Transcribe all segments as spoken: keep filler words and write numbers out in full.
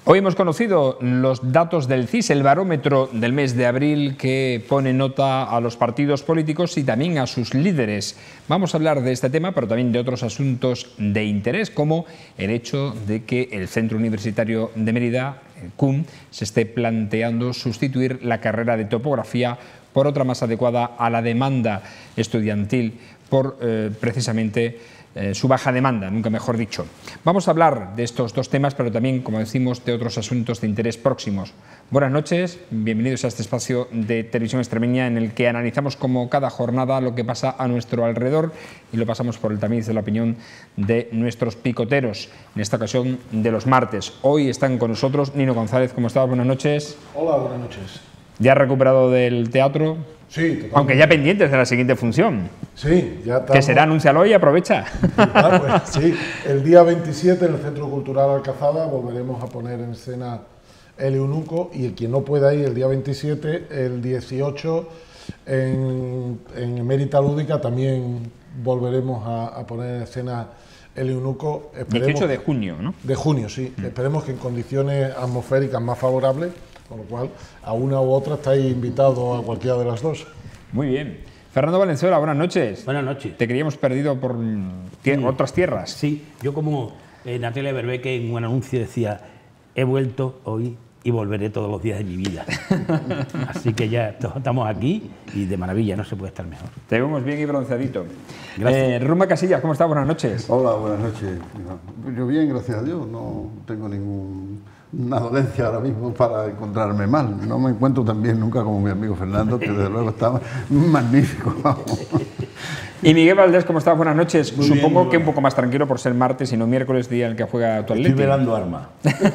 Hoy hemos conocido los datos del C I S, el barómetro del mes de abril que pone nota a los partidos políticos y también a sus líderes. Vamos a hablar de este tema, pero también de otros asuntos de interés, como el hecho de que el Centro Universitario de Mérida, el C U M, se esté planteando sustituir la carrera de topografía por otra más adecuada a la demanda estudiantil, por eh, precisamente Eh, su baja demanda, nunca mejor dicho. Vamos a hablar de estos dos temas, pero también, como decimos, de otros asuntos de interés próximos. Buenas noches, bienvenidos a este espacio de Televisión Extremeña en el que analizamos como cada jornada lo que pasa a nuestro alrededor y lo pasamos por el tamiz de la opinión de nuestros picoteros, en esta ocasión de los martes. Hoy están con nosotros Nino González. ¿Cómo estás? Buenas noches. Hola, buenas noches. ¿Ya recuperado del teatro? Sí, totalmente. Aunque ya pendientes de la siguiente función. Sí, ya estamos. Que será, anúncialo y aprovecha. Ah, pues, sí, el día veintisiete en el Centro Cultural Alcazaba volveremos a poner en escena El Eunuco, y el que no pueda ir el día veintisiete, el dieciocho en, en Emérita Lúdica también volveremos a, a poner en escena El Eunuco. Esperemos, dieciocho de junio, ¿no? De junio, sí. Mm. Esperemos que en condiciones atmosféricas más favorables, con lo cual a una u otra estáis invitados a cualquiera de las dos. Muy bien. Fernando Valenzuela, buenas noches. Buenas noches. Te creíamos perdido por tier sí. otras tierras. Sí, yo como eh, Natalia Berbeque en un anuncio decía, he vuelto hoy y volveré todos los días de mi vida. Así que ya estamos aquí y de maravilla, no se puede estar mejor. Te vemos bien y bronceadito. Gracias. Eh, Ruma Casillas, ¿cómo estás? Buenas noches. Hola, buenas noches. Yo bien, gracias a Dios, no tengo ninguna dolencia ahora mismo para encontrarme mal. No me encuentro tan bien nunca como mi amigo Fernando, que desde luego está magnífico. Y Miguel Valdés, ¿cómo estás? Buenas noches. Muy Supongo bien, que un poco más tranquilo por ser martes y no miércoles, día en el que juega tu Atlético. Estoy velando arma.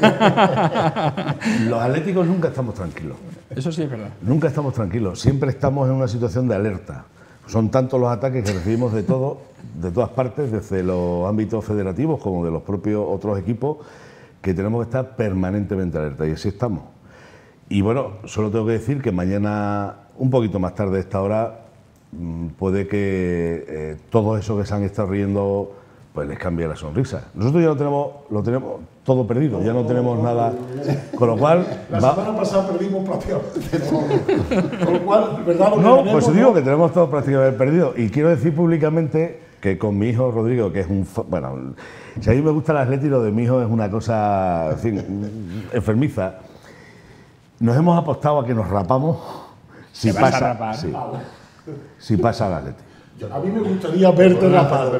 Los atléticos nunca estamos tranquilos. Eso sí es verdad. Nunca estamos tranquilos. Siempre estamos en una situación de alerta. Son tantos los ataques que recibimos de todo, de todas partes, desde los ámbitos federativos como de los propios otros equipos, que tenemos que estar permanentemente alerta, y así estamos. Y bueno, solo tengo que decir que mañana, un poquito más tarde de esta hora, puede que eh, todos esos que se han estado riendo pues les cambie la sonrisa. Nosotros ya lo tenemos, lo tenemos todo perdido, ya no tenemos nada, con lo cual... La va... semana pasada perdimos prácticamente todo. Con lo cual, ¿verdad? Lo no, tenemos, pues digo ¿no? que tenemos todo prácticamente perdido. Y quiero decir públicamente que con mi hijo Rodrigo, que es un... Bueno, si a mí me gusta el Atleti, lo de mi hijo es una cosa, en fin, enfermiza. Nos hemos apostado a que nos rapamos si ¿Te vas pasa, a rapar? sí, si pasa el Atleti. A mí me gustaría verte rapado.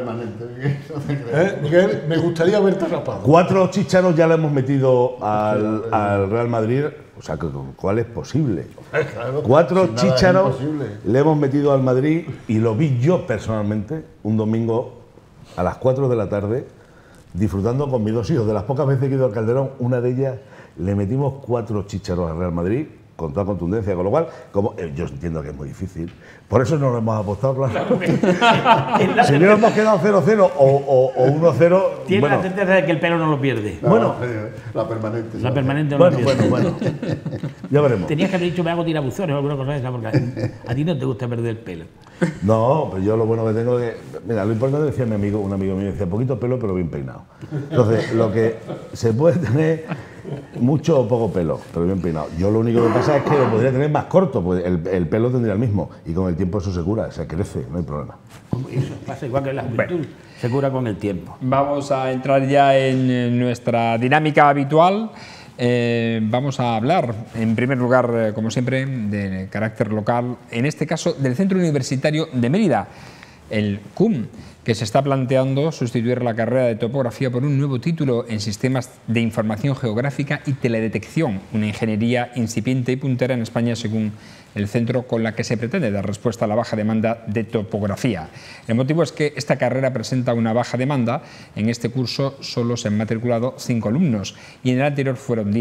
¿Eh, Miguel? Me gustaría verte rapado. Cuatro chícharos ya le hemos metido al, al Real Madrid, o sea, ¿cuál es posible? Claro, Cuatro si chícharos le hemos metido al Madrid, y lo vi yo personalmente un domingo a las cuatro de la tarde, disfrutando con mis dos hijos. De las pocas veces que he ido al Calderón, una de ellas le metimos cuatro chícharos al Real Madrid, con toda contundencia, con lo cual, como eh, yo entiendo que es muy difícil, por eso no lo hemos apostado, claro. Si hubiéramos quedado cero cero o, o, o uno cero... Tiene bueno, la certeza de que el pelo no lo pierde. No, bueno, la permanente. La permanente no bueno, lo pierde. bueno, bueno, ya veremos. Tenías que haber dicho, me hago tirabuzones o alguna cosa de esa, porque a, a ti no te gusta perder el pelo. No, pues yo lo bueno que tengo es que... Mira, lo importante, decía mi amigo, un amigo mío, decía, poquito pelo pero bien peinado. Entonces, lo que se puede tener, mucho o poco pelo, pero bien peinado. Yo lo único que pasa es que lo podría tener más corto, pues el, el pelo tendría el mismo, y con el tiempo eso se cura, se crece, no hay problema. Eso pasa igual que la juventud, bueno, se cura con el tiempo. Vamos a entrar ya en nuestra dinámica habitual. Eh, vamos a hablar, en primer lugar, eh, como siempre, de carácter local, en este caso del Centro Universitario de Mérida, el C U M, que se está planteando sustituir la carrera de topografía por un nuevo título en sistemas de información geográfica y teledetección, una ingeniería incipiente y puntera en España, según el centro, con la que se pretende dar respuesta a la baja demanda de topografía. El motivo es que esta carrera presenta una baja demanda. En este curso solo se han matriculado cinco alumnos y en el anterior fueron diez.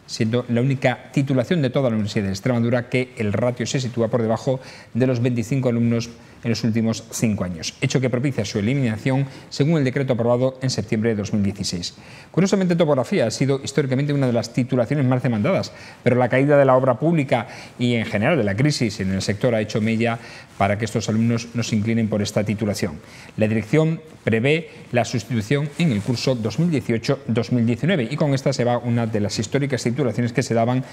siendo la única titulación de toda la Universidad de Extremadura que el ratio se sitúa por debajo de los veinticinco alumnos en los últimos cinco años, hecho que propicia su eliminación según el decreto aprobado en septiembre de dos mil dieciséis. Curiosamente, topografía ha sido históricamente una de las titulaciones más demandadas, pero la caída de la obra pública y en general de la crisis en el sector ha hecho mella para que estos alumnos no se inclinen por esta titulación. La dirección prevé la sustitución en el curso dos mil dieciocho dos mil diecinueve y con esta se va una de las históricas titulaciones que se daban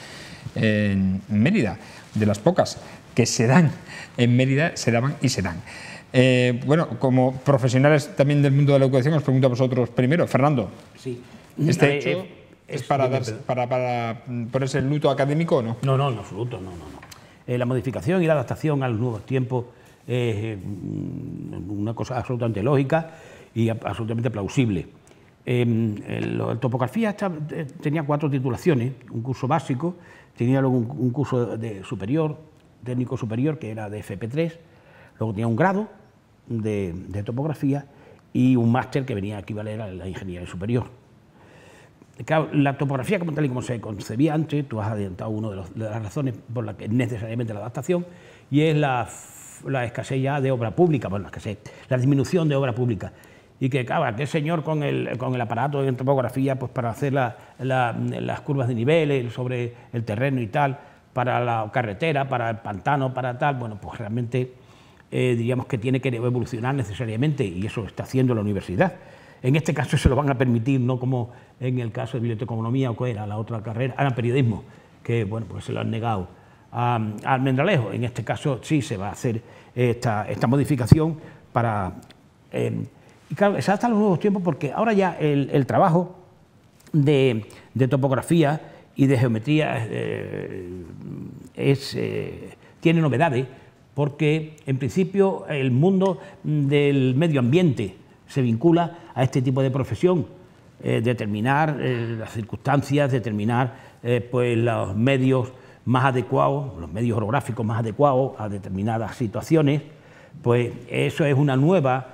en Mérida, de las pocas que se dan en Mérida, se daban y se dan. Eh, bueno, como profesionales también del mundo de la educación, os pregunto a vosotros primero. Fernando, sí. ¿este eh, hecho eh, es, es para, dar, para, para ponerse el luto académico o no? No, no, en absoluto, no, no, no. Eh, la modificación y la adaptación a los nuevos tiempos es eh, una cosa absolutamente lógica y absolutamente plausible. Eh, el, el topografía está, eh, tenía cuatro titulaciones, un curso básico, tenía luego un, un curso de superior, técnico superior, que era de F P tres, luego tenía un grado de, de topografía y un máster que venía a equivaler a la ingeniería superior. Claro, la topografía como tal y como se concebía antes, tú has adelantado una de, los, de las razones por las que es necesariamente la adaptación, y es la, la escasez ya de obra pública, bueno, la escasez, la disminución de obra pública. Y que, claro, aquel señor con el, con el aparato de topografía, pues para hacer la, la, las curvas de niveles sobre el terreno y tal, para la carretera, para el pantano, para tal, bueno, pues realmente eh, diríamos que tiene que evolucionar necesariamente, y eso está haciendo la universidad. En este caso se lo van a permitir, no como en el caso de biblioteconomía o que era la otra carrera, era periodismo, que bueno, pues se lo han negado a, a Almendralejo. En este caso sí se va a hacer esta, esta modificación para... Eh, y claro, se adapta a los nuevos tiempos porque ahora ya el, el trabajo de, de topografía y de geometría eh, es, eh, tiene novedades, porque en principio el mundo del medio ambiente se vincula a este tipo de profesión, eh, determinar eh, las circunstancias, determinar eh, pues los medios más adecuados, los medios orográficos más adecuados a determinadas situaciones, pues eso es una nueva,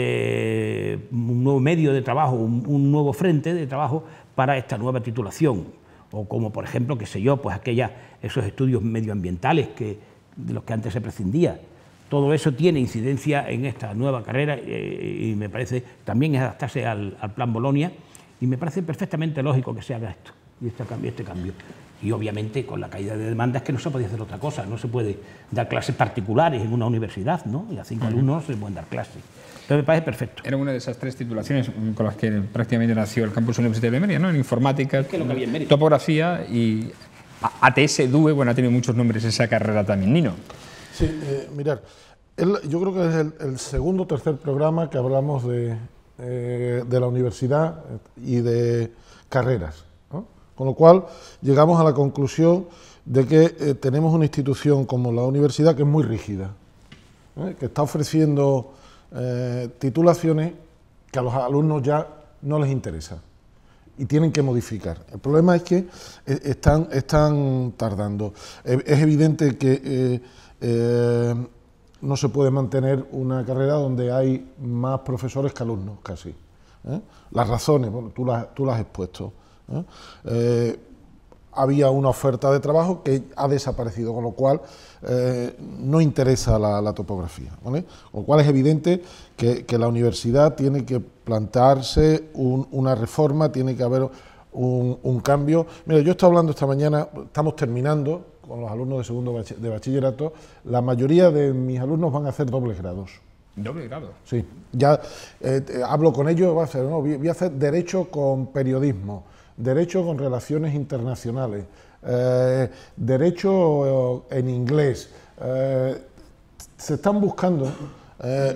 eh, un nuevo medio de trabajo, un, un nuevo frente de trabajo para esta nueva titulación, o como por ejemplo, qué sé yo, pues aquella, esos estudios medioambientales que, de los que antes se prescindía. Todo eso tiene incidencia en esta nueva carrera eh, y me parece también es adaptarse al, al plan Bolonia, y me parece perfectamente lógico que se haga esto y este cambio, este cambio. Y obviamente con la caída de demandas que no se podía hacer otra cosa, no se puede dar clases particulares en una universidad, ¿no? Y a cinco uh-huh. alumnos se pueden dar clases. Pero me parece perfecto. Era una de esas tres titulaciones con las que prácticamente nació el campus universitario de Mérida, ¿no? En informática, es que lo que había en Mérida, topografía y A T S, D U E, bueno, ha tenido muchos nombres esa carrera también. Nino. Sí, eh, mirad, el, yo creo que es el, el segundo o tercer programa que hablamos de, eh, de la universidad y de carreras, ¿no? Con lo cual llegamos a la conclusión de que eh, tenemos una institución como la universidad que es muy rígida, ¿eh? Que está ofreciendo eh, titulaciones que a los alumnos ya no les interesa y tienen que modificar. El problema es que están, están tardando. Es evidente que eh, eh, no se puede mantener una carrera donde hay más profesores que alumnos, casi. ¿eh? Las razones, bueno, tú las, tú las has expuesto. ¿eh? Eh, había una oferta de trabajo que ha desaparecido, con lo cual eh, no interesa la, la topografía, ¿vale? Con lo cual es evidente que, que la universidad tiene que plantearse un, una reforma, tiene que haber un, un cambio. Mira, yo estoy hablando esta mañana, estamos terminando con los alumnos de segundo bach de bachillerato, la mayoría de mis alumnos van a hacer dobles grados. ¿Doble grado? Sí, ya eh, hablo con ellos, va a hacer, ¿no? voy a hacer Derecho con Periodismo, Derecho con Relaciones Internacionales, eh, Derecho en Inglés. Eh, se están buscando eh,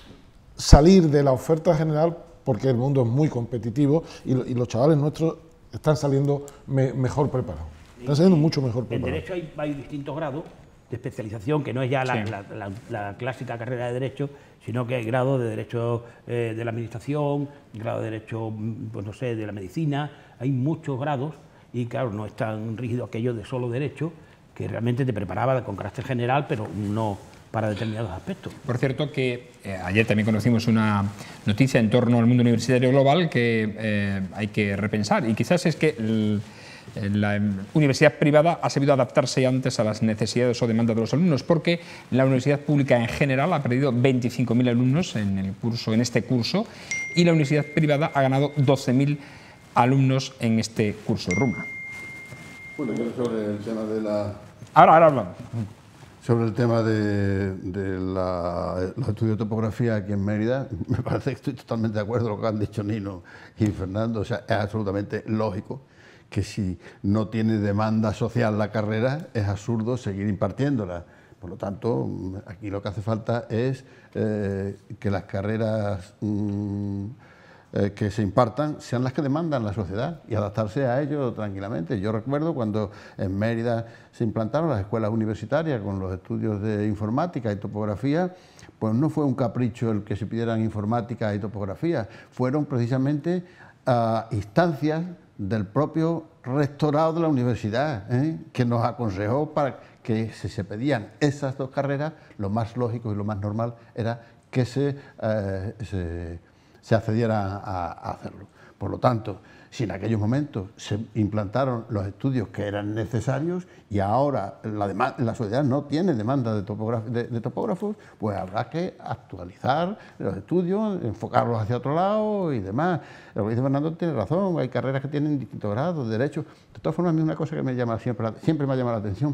salir de la oferta general porque el mundo es muy competitivo y, y los chavales nuestros están saliendo me, mejor preparados. Están saliendo mucho mejor preparados. En Derecho hay, hay distintos grados de especialización, que no es ya la, sí. la, la, la clásica carrera de Derecho, sino que hay grados de Derecho eh, de la Administración, grado de Derecho, pues no sé, de la Medicina, hay muchos grados y claro, no es tan rígido aquello de solo Derecho, que realmente te preparaba con carácter general, pero no para determinados aspectos. Por cierto que eh, ayer también conocimos una noticia en torno al mundo universitario global que eh, hay que repensar, y quizás es que el, la universidad privada ha sabido adaptarse antes a las necesidades o demandas de los alumnos, porque la universidad pública en general ha perdido veinticinco mil alumnos en, el curso, en este curso, y la universidad privada ha ganado doce mil alumnos en este curso. Ruma. Bueno, yo sobre el tema de la... Ahora, ahora hablamos. Sobre el tema de, de la, los estudios de topografía aquí en Mérida, me parece que estoy totalmente de acuerdo con lo que han dicho Nino y Fernando. O sea, es absolutamente lógico que si no tiene demanda social la carrera, es absurdo seguir impartiéndola. Por lo tanto, aquí lo que hace falta es eh, que las carreras mmm, eh, que se impartan sean las que demandan la sociedad y adaptarse a ello tranquilamente. Yo recuerdo cuando en Mérida se implantaron las escuelas universitarias con los estudios de informática y topografía, pues no fue un capricho el que se pidieran informática y topografía, fueron precisamente uh, instancias del propio rectorado de la universidad, ¿eh? que nos aconsejó para que si se pedían esas dos carreras, lo más lógico y lo más normal era que se, eh, se, se accediera a, a hacerlo. Por lo tanto, si en aquellos momentos se implantaron los estudios que eran necesarios y ahora la, la sociedad no tiene demanda de, de, de topógrafos, pues habrá que actualizar los estudios, enfocarlos hacia otro lado y demás. Lo que dice Fernando tiene razón, hay carreras que tienen distintos grados, derechos. De todas formas, a mí una cosa que me llama siempre, siempre me ha llamado la atención,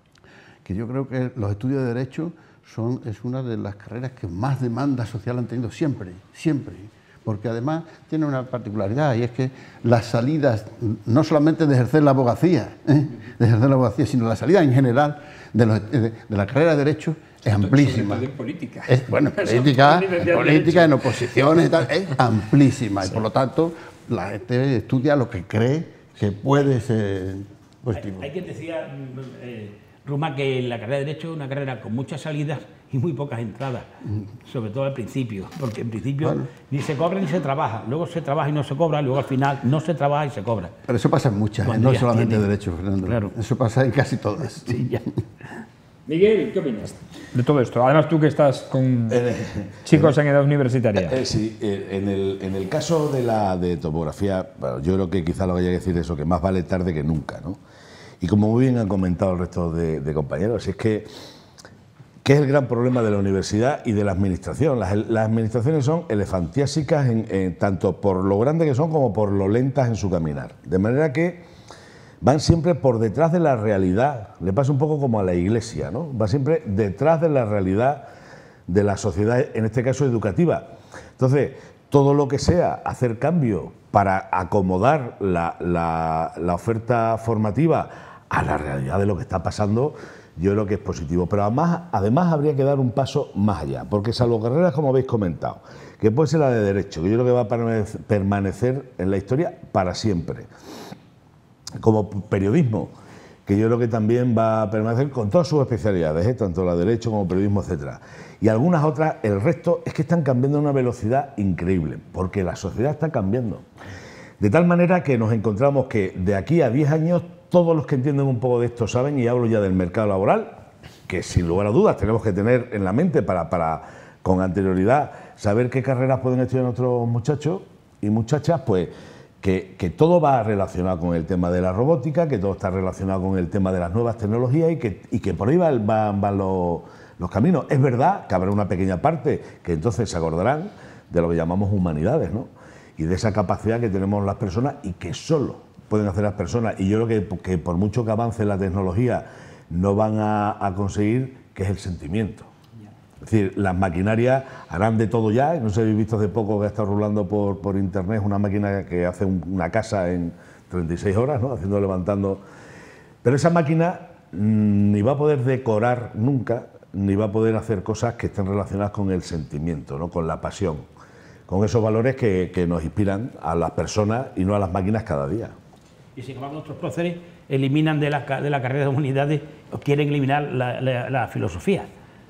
que yo creo que los estudios de Derecho son, es una de las carreras que más demanda social han tenido siempre, siempre. Porque además tiene una particularidad, y es que las salidas, no solamente de ejercer la abogacía, ¿eh? de ejercer la abogacía, sino la salida en general de, los, de, de la carrera de Derecho es amplísima. En política. Es, bueno, en política, en política, en oposiciones y tal, es amplísima. Sí. Y por lo tanto, la gente estudia lo que cree que puede ser positivo. Hay, hay quien decía, eh, Ruma, que la carrera de Derecho es una carrera con muchas salidas y muy pocas entradas, sobre todo al principio, porque en principio bueno. ni se cobra ni se trabaja, luego se trabaja y no se cobra, luego al final no se trabaja y se cobra. Pero eso pasa en muchas, ¿eh? No solamente tiene... Derecho, Fernando, claro. Eso pasa en casi todas. Sí, ya. Miguel, ¿qué opinas de todo esto? Además tú que estás con eh, chicos eh, en edad universitaria. Eh, eh, sí, eh, en, el, en el caso de la de topografía, bueno, yo creo que quizá lo vaya a decir eso, que más vale tarde que nunca, ¿no? Y como muy bien han comentado el resto de, de compañeros, es que ¿qué es el gran problema de la universidad y de la administración? Las, las administraciones son elefantiásicas en, en, tanto por lo grandes que son como por lo lentas en su caminar. De manera que van siempre por detrás de la realidad. Le pasa un poco como a la iglesia, ¿no? Va siempre detrás de la realidad de la sociedad, en este caso educativa. Entonces, todo lo que sea hacer cambio para acomodar la, la, la oferta formativa a la realidad de lo que está pasando, yo creo que es positivo, pero además, además habría que dar un paso más allá, porque salvo carreras como habéis comentado, que puede ser la de Derecho, que yo creo que va a permanecer en la historia para siempre, como periodismo, que yo creo que también va a permanecer con todas sus especialidades, ¿eh? tanto la de Derecho como periodismo, etcétera. Y algunas otras, el resto, es que están cambiando a una velocidad increíble, porque la sociedad está cambiando. De tal manera que nos encontramos que de aquí a diez años todos los que entienden un poco de esto saben, y hablo ya del mercado laboral, que sin lugar a dudas tenemos que tener en la mente para, para con anterioridad saber qué carreras pueden estudiar nuestros muchachos y muchachas, pues que, que todo va relacionado con el tema de la robótica, que todo está relacionado con el tema de las nuevas tecnologías y que, y que por ahí van, van, van los, los caminos. Es verdad que habrá una pequeña parte que entonces se acordarán de lo que llamamos humanidades, ¿no? Y de esa capacidad que tenemos las personas y que solo pueden hacer las personas, y yo creo que, que por mucho que avance la tecnología no van a, a conseguir, que es el sentimiento. Es decir, las maquinarias harán de todo ya, no sé si habéis visto hace poco que ha estado rulando por, por internet una máquina que hace un, una casa en treinta y seis horas, ¿no? Haciendo, levantando, pero esa máquina mmm, ni va a poder decorar nunca, ni va a poder hacer cosas que estén relacionadas con el sentimiento, ¿no? Con la pasión, con esos valores que, que nos inspiran a las personas y no a las máquinas cada día. Y sin embargo, nuestros próceres eliminan de la, de la carrera de humanidades, o quieren eliminar la, la, la filosofía,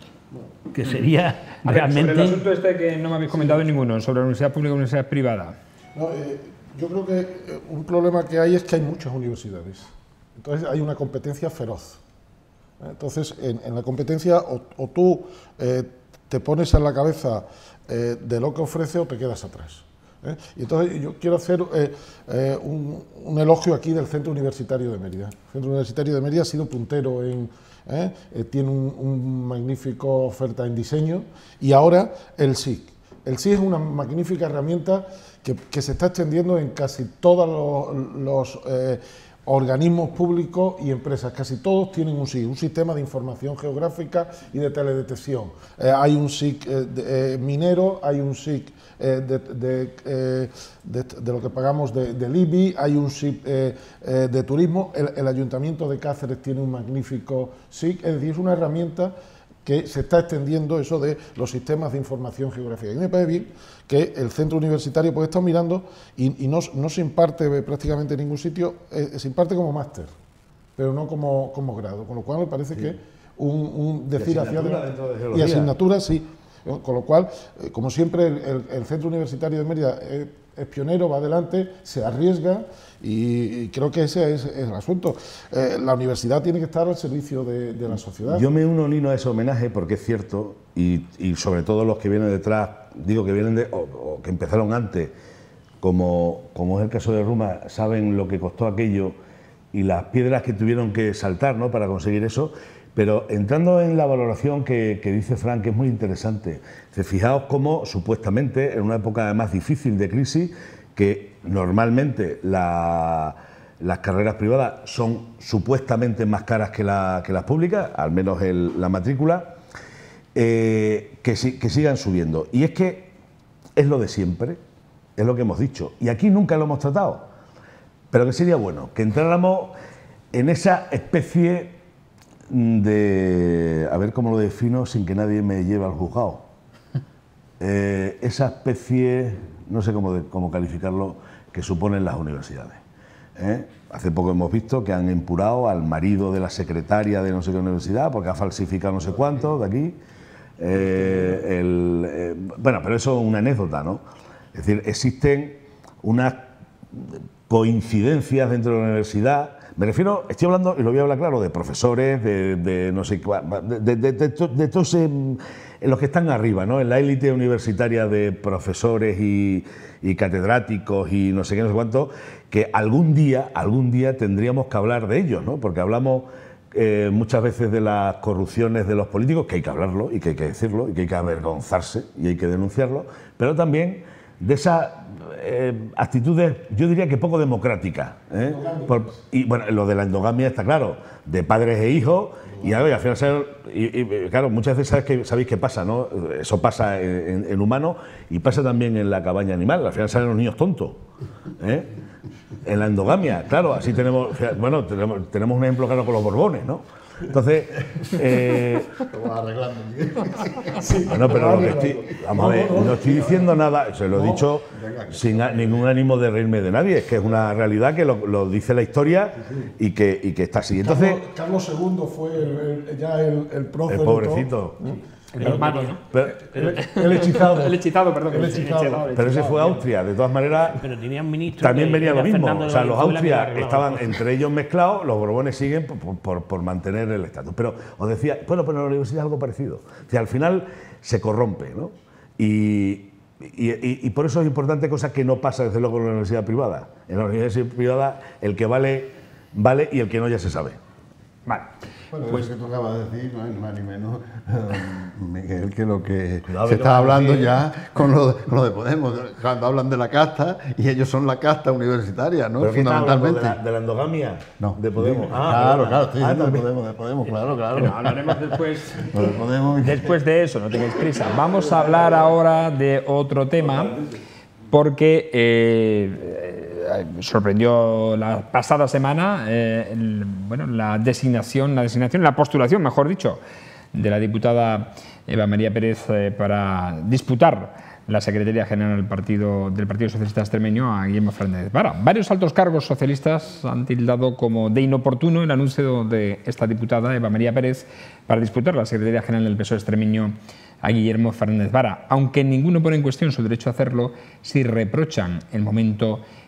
que sería a ver, realmente... Sobre el asunto este que no me habéis comentado sí. ninguno, sobre la universidad pública y la universidad privada. No, eh, yo creo que eh, un problema que hay es que hay muchas universidades, entonces hay una competencia feroz. Entonces, en, en la competencia o, o tú eh, te pones en la cabeza eh, de lo que ofrece o te quedas atrás. ¿eh? Y entonces yo quiero hacer eh, eh, un, un elogio aquí del Centro Universitario de Mérida. El Centro Universitario de Mérida ha sido puntero en... ¿eh? Eh, tiene un, un magnífico oferta en diseño y ahora el S I C. El S I C es una magnífica herramienta que, que se está extendiendo en casi todos los, los eh, organismos públicos y empresas. Casi todos tienen un S I C, un sistema de información geográfica y de teledetección. Eh, hay un S I C eh, de, eh, minero, hay un S I C eh, de, de, eh, de, de lo que pagamos de, del I B I, hay un S I C eh, eh, de turismo. El, el Ayuntamiento de Cáceres tiene un magnífico S I C, es decir, es una herramienta que se está extendiendo eso de los sistemas de información geográfica. Y me parece bien que el centro universitario pues está mirando y, y no, no se imparte prácticamente en ningún sitio, eh, se imparte como máster, pero no como, como grado, con lo cual me parece sí. que un, un decir hacia adelante y asignatura sí, con lo cual, eh, como siempre, el, el, el centro universitario de Mérida es, es pionero, va adelante, se arriesga y, y creo que ese es, es el asunto. Eh, la universidad tiene que estar al servicio de, de la sociedad. Yo me uno, Nino, a ese homenaje porque es cierto, y, y sobre todo los que vienen detrás, digo que vienen de, o, o que empezaron antes, como, como es el caso de Ruma, saben lo que costó aquello y las piedras que tuvieron que saltar, ¿no?, para conseguir eso. Pero entrando en la valoración que, que dice Fran, que es muy interesante, fijaos cómo supuestamente, en una época además difícil de crisis, que normalmente la, las carreras privadas son supuestamente más caras que, la, que las públicas, al menos el, la matrícula, eh, que, que sigan subiendo. Y es que es lo de siempre, es lo que hemos dicho, y aquí nunca lo hemos tratado, pero que sería bueno que entráramos en esa especie de, a ver cómo lo defino sin que nadie me lleve al juzgado, eh, esa especie, no sé cómo, de, cómo calificarlo, que suponen las universidades. ¿eh? Hace poco hemos visto que han empurado al marido de la secretaria de no sé qué universidad porque ha falsificado no sé cuánto de aquí. Eh, el, eh, bueno, pero eso es una anécdota, ¿no? Es decir, existen unas coincidencias dentro de la universidad. Me refiero, estoy hablando, y lo voy a hablar claro, de profesores, de, de no sé cuál, de, de, de, de, de, de todos en, en los que están arriba, ¿no?, en la élite universitaria de profesores y, y catedráticos y no sé qué, no sé cuánto, que algún día, algún día tendríamos que hablar de ellos, ¿no?, porque hablamos eh, muchas veces de las corrupciones de los políticos, que hay que hablarlo y que hay que decirlo y que hay que avergonzarse y hay que denunciarlo, pero también de esas eh, actitudes, yo diría que poco democráticas. ¿eh? Por, y bueno, lo de la endogamia está claro, de padres e hijos, y, al final, y, y claro, muchas veces sabes que, sabéis qué pasa, ¿no? Eso pasa en, en humano y pasa también en la cabaña animal, al final salen los niños tontos. ¿eh? En la endogamia, claro, así tenemos, bueno, tenemos, tenemos un ejemplo claro con los Borbones, ¿no? Entonces, eh, sí, bueno, pero lo que estoy, vamos a ver, no estoy diciendo nada, se lo he dicho sin ningún ánimo de reírme de nadie, es que es una realidad que lo, lo dice la historia y que, y que está así. Entonces, Carlos, Carlos segundo fue el, el, ya el, el prócer. El pobrecito. El hermano, ¿no? Pero, el, el hechizado. El hechizado, perdón. El hechizado. El hechizado, el pero ese hechizado, fue Austria, de todas maneras. Pero tenía un ministro. También que venía lo mismo. Fernando O sea, los Austria Valenzuela estaban entre ellos mezclados, los Borbones siguen por, por, por mantener el estatus. Pero os decía, bueno, pero en la universidad es algo parecido. O sea, al final se corrompe, ¿no? Y, y, y, y por eso es importante, cosa que no pasa desde luego en la universidad privada. En la universidad privada el que vale, vale y el que no ya se sabe. Vale. Bueno, pues eso que tú acabas de decir no es más ni menos, Miguel, que lo que Cuidado, se que está no hablando decir. ya con lo, de, con lo de Podemos, cuando hablan de la casta, y ellos son la casta universitaria, ¿no? ¿Pero qué está hablando Fundamentalmente. de la, de la endogamia? No, de Podemos. digo, claro, claro, estoy ah, diciendo de también. Podemos, de Podemos, claro, claro. Pero hablaremos después. Lo de Podemos. Después de eso, no tengáis prisa. Vamos a hablar ahora de otro tema, porque eh, eh, sorprendió la pasada semana eh, el, bueno, la designación, la designación, la postulación, mejor dicho, de la diputada Eva María Pérez eh, para disputar la Secretaría General del Partido, del Partido Socialista Extremeño a Guillermo Fernández Vara. Varios altos cargos socialistas han tildado como de inoportuno el anuncio de esta diputada, Eva María Pérez, para disputar la Secretaría General del P S O E extremeño a Guillermo Fernández Vara, aunque ninguno pone en cuestión su derecho a hacerlo, si reprochan el momento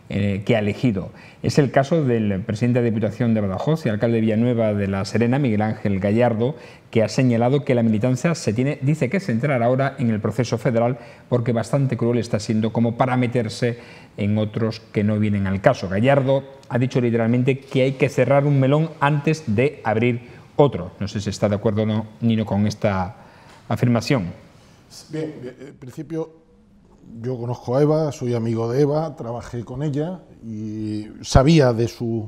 eh, que ha elegido. Es el caso del presidente de Diputación de Badajoz y alcalde de Villanueva de la Serena, Miguel Ángel Gallardo, que ha señalado que la militancia se tiene, dice que centrar ahora en el proceso federal porque bastante cruel está siendo como para meterse en otros que no vienen al caso. Gallardo ha dicho literalmente que hay que cerrar un melón antes de abrir otro. No sé si está de acuerdo o no, Nino, con esta afirmación. Bien, en principio yo conozco a Eva, soy amigo de Eva, trabajé con ella y sabía de su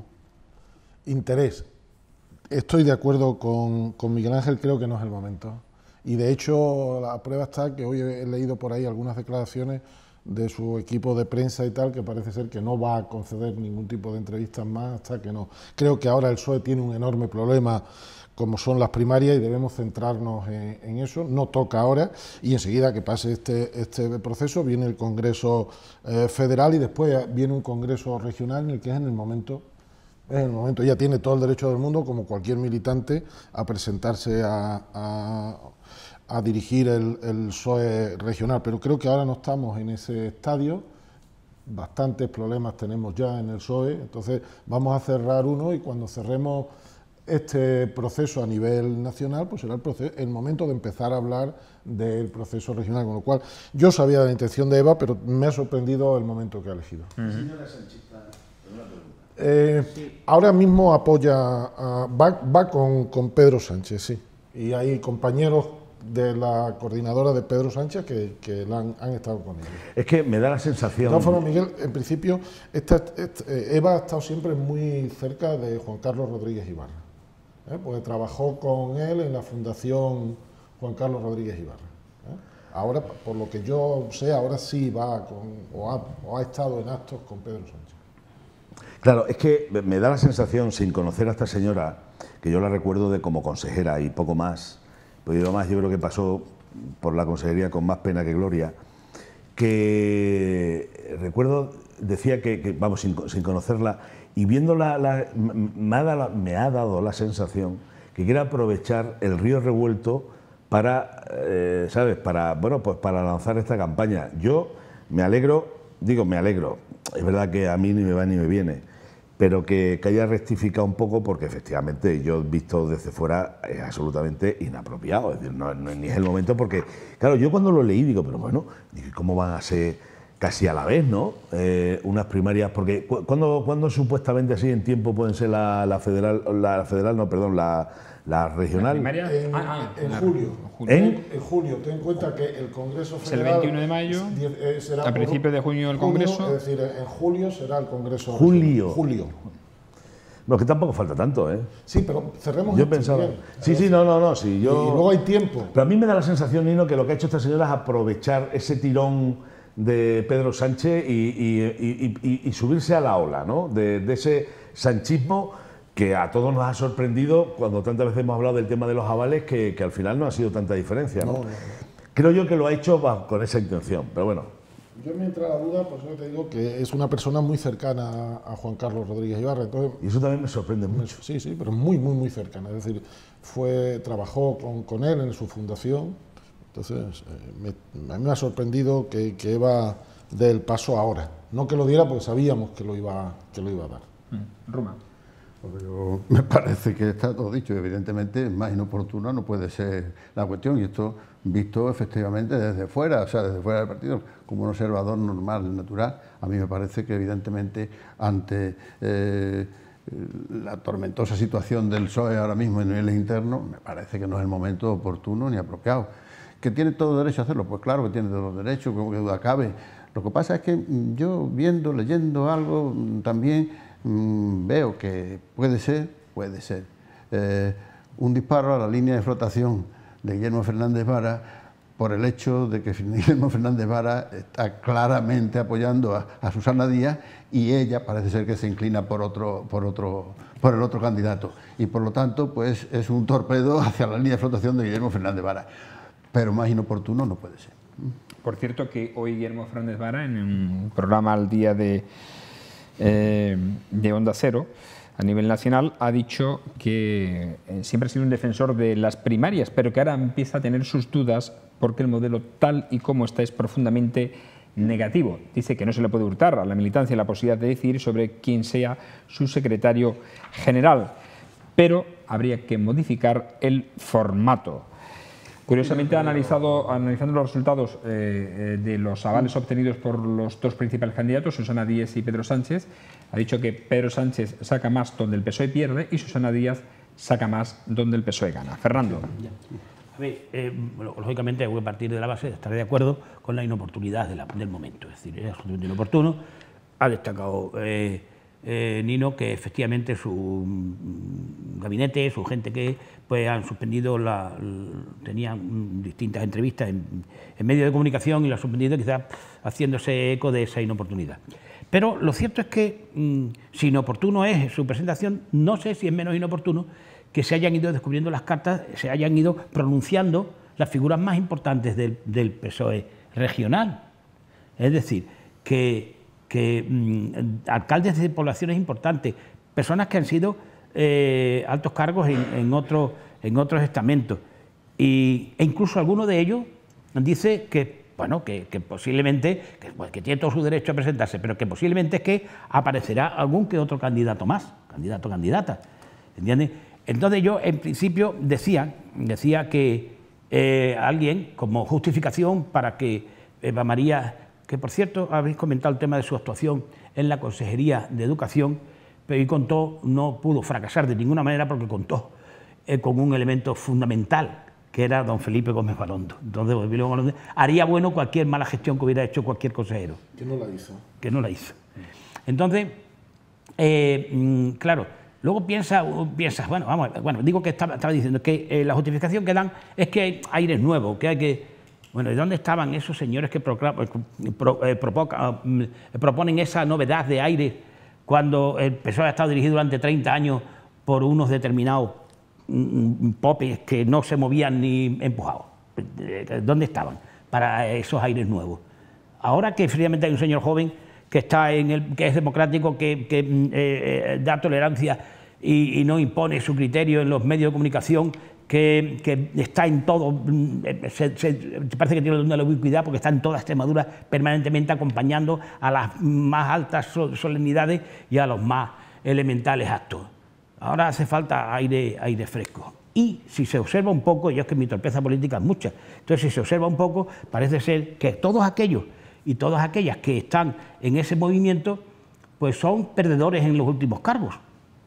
interés. Estoy de acuerdo con, con Miguel Ángel, creo que no es el momento. Y de hecho la prueba está que hoy he leído por ahí algunas declaraciones de su equipo de prensa y tal, que parece ser que no va a conceder ningún tipo de entrevistas más hasta que no. Creo que ahora el P S O E tiene un enorme problema como son las primarias y debemos centrarnos en, en eso. No toca ahora y enseguida que pase este, este proceso viene el Congreso eh, Federal y después viene un Congreso Regional en el que es en el momento, es el momento, ella tiene todo el derecho del mundo como cualquier militante a presentarse a, a, a dirigir el, el P S O E regional, pero creo que ahora no estamos en ese estadio. Bastantes problemas tenemos ya en el P S O E, entonces vamos a cerrar uno y cuando cerremos este proceso a nivel nacional, pues será el, proceso, el momento de empezar a hablar del proceso regional, con lo cual yo sabía de la intención de Eva, pero me ha sorprendido el momento que ha elegido. Uh-huh. Señora Sanchista, una pregunta. Eh, sí. Ahora mismo apoya, a, va, va con, con Pedro Sánchez, sí, y hay compañeros de la coordinadora de Pedro Sánchez que, que la han, han estado con ella. Es que me da la sensación... De todas formas, Miguel, en principio, esta, esta, Eva ha estado siempre muy cerca de Juan Carlos Rodríguez Ibarra. ¿Eh? Porque trabajó con él en la Fundación Juan Carlos Rodríguez Ibarra. ¿Eh? Ahora, por lo que yo sé, ahora sí va con, o, ha, o ha estado en actos con Pedro Sánchez. Claro, es que me da la sensación, sin conocer a esta señora, que yo la recuerdo de como consejera y poco más, pero yo más yo creo que pasó por la consejería con más pena que gloria, que recuerdo, decía que, que vamos, sin, sin conocerla, y viéndola, la, me, ha dado, me ha dado la sensación que quiere aprovechar el río revuelto para, eh, ¿sabes?, para, bueno, pues para lanzar esta campaña. Yo me alegro, digo, me alegro, es verdad que a mí ni me va ni me viene, pero que, que haya rectificado un poco porque efectivamente yo visto desde fuera es absolutamente inapropiado, es decir, no, no, ni es el momento porque, claro, yo cuando lo leí digo, pero bueno, ¿cómo van a ser casi a la vez, ¿no? Eh, unas primarias, porque ¿cuándo, ¿cuándo supuestamente así en tiempo pueden ser la, la federal, la federal, no, perdón, la, la regional? ¿La en, ah, ah, en, claro. julio. ¿En? En, en julio, ten en cuenta que el Congreso Federal... Es el veintiuno de mayo, eh, será a principios de junio el Congreso. Junio, es decir, en julio será el Congreso Julio. Regional. Julio. No, que tampoco falta tanto, ¿eh? Sí, pero cerremos... Yo pensaba... Bien. Sí, sí, no, no, no, sí, yo... Y, y luego hay tiempo. Pero a mí me da la sensación, Nino, que lo que ha hecho esta señora es aprovechar ese tirón de Pedro Sánchez y, y, y, y, y subirse a la ola, ¿no? De, de ese sanchismo que a todos nos ha sorprendido cuando tantas veces hemos hablado del tema de los avales que, que al final no ha sido tanta diferencia, ¿no? No, no, no. Creo yo que lo ha hecho con esa intención, pero bueno. Yo me entra la duda, por eso te digo que es una persona muy cercana a Juan Carlos Rodríguez Ibarra. Entonces, y eso también me sorprende mucho. Sí, sí, pero muy, muy, muy cercana. Es decir, fue, trabajó con, con él en su fundación. Entonces, eh, me, a mí me ha sorprendido que, que Eva dé el paso ahora. No que lo diera porque sabíamos que lo iba, que lo iba a dar. Mm. Roma. Pero me parece que está todo dicho. Evidentemente, más inoportuna no puede ser la cuestión. Y esto visto efectivamente desde fuera, o sea, desde fuera del partido, como un observador normal, natural. A mí me parece que evidentemente ante eh, la tormentosa situación del P S O E ahora mismo en niveles internos, me parece que no es el momento oportuno ni apropiado. ¿Que tiene todo derecho a hacerlo? Pues claro que tiene todo derecho, como que duda cabe. Lo que pasa es que yo viendo, leyendo algo, también mmm, veo que puede ser, puede ser, eh, un disparo a la línea de flotación de Guillermo Fernández Vara por el hecho de que Guillermo Fernández Vara está claramente apoyando a, a Susana Díaz y ella parece ser que se inclina por otro, por otro, por el otro candidato. Y por lo tanto, pues es un torpedo hacia la línea de flotación de Guillermo Fernández Vara. Pero más inoportuno no puede ser. Por cierto, que hoy Guillermo Fernández Vara, en un programa al día de, eh, de Onda Cero, a nivel nacional, ha dicho que eh, siempre ha sido un defensor de las primarias, pero que ahora empieza a tener sus dudas porque el modelo tal y como está es profundamente negativo. Dice que no se le puede hurtar a la militancia la posibilidad de decidir sobre quién sea su secretario general, pero habría que modificar el formato. Curiosamente, ha analizado, analizando los resultados eh, de los avales obtenidos por los dos principales candidatos, Susana Díaz y Pedro Sánchez, ha dicho que Pedro Sánchez saca más donde el P S O E pierde y Susana Díaz saca más donde el P S O E gana. Fernando. A ver, eh, lógicamente voy a partir de la base, estaré de acuerdo con la inoportunidad de la, del momento, es decir, es absolutamente inoportuno. Ha destacado eh, eh, Nino que efectivamente su gabinete, su gente que pues han suspendido, la, tenían distintas entrevistas en, en medios de comunicación y la han suspendido quizás haciéndose eco de esa inoportunidad. Pero lo cierto es que mmm, si inoportuno es su presentación, no sé si es menos inoportuno que se hayan ido descubriendo las cartas, se hayan ido pronunciando las figuras más importantes del, del P S O E regional. Es decir, que, que mmm, alcaldes de poblaciones importantes, personas que han sido eh, altos cargos en, en, otro, en otros estamentos, y, e incluso alguno de ellos dice que, bueno, que, que posiblemente, que, pues, que tiene todo su derecho a presentarse, pero que posiblemente es que aparecerá algún que otro candidato más, candidato o candidata, ¿entiendes? Entonces yo, en principio, decía, decía que eh, alguien, como justificación para que Eva María, que por cierto habéis comentado el tema de su actuación en la Consejería de Educación, pero y contó, no pudo fracasar de ninguna manera porque contó eh, con un elemento fundamental, que era don Felipe Gómez Balondo. Entonces, Felipe Balondo haría bueno cualquier mala gestión que hubiera hecho cualquier consejero. Que no la hizo. Que no la hizo. Entonces, eh, claro, luego piensa, piensas, bueno, vamos, bueno, digo que estaba, estaba diciendo que eh, la justificación que dan es que hay aires nuevos, que hay que... Bueno, ¿y dónde estaban esos señores que proclaman, pro, eh, provoca, eh, proponen esa novedad de aire cuando el P S O E ha estado dirigido durante treinta años por unos determinados mm, popes que no se movían ni empujados? ¿Dónde estaban para esos aires nuevos? Ahora que fríamente hay un señor joven que está en el, que es democrático, que, que eh, da tolerancia y, y no impone su criterio en los medios de comunicación, que, que está en todo, se, se, parece que tiene una ubicuidad porque está en toda Extremadura permanentemente acompañando a las más altas solemnidades y a los más elementales actos. Ahora hace falta aire, aire fresco. Y si se observa un poco, y es que mi torpeza política es mucha, entonces si se observa un poco, parece ser que todos aquellos y todas aquellas que están en ese movimiento, pues son perdedores en los últimos cargos.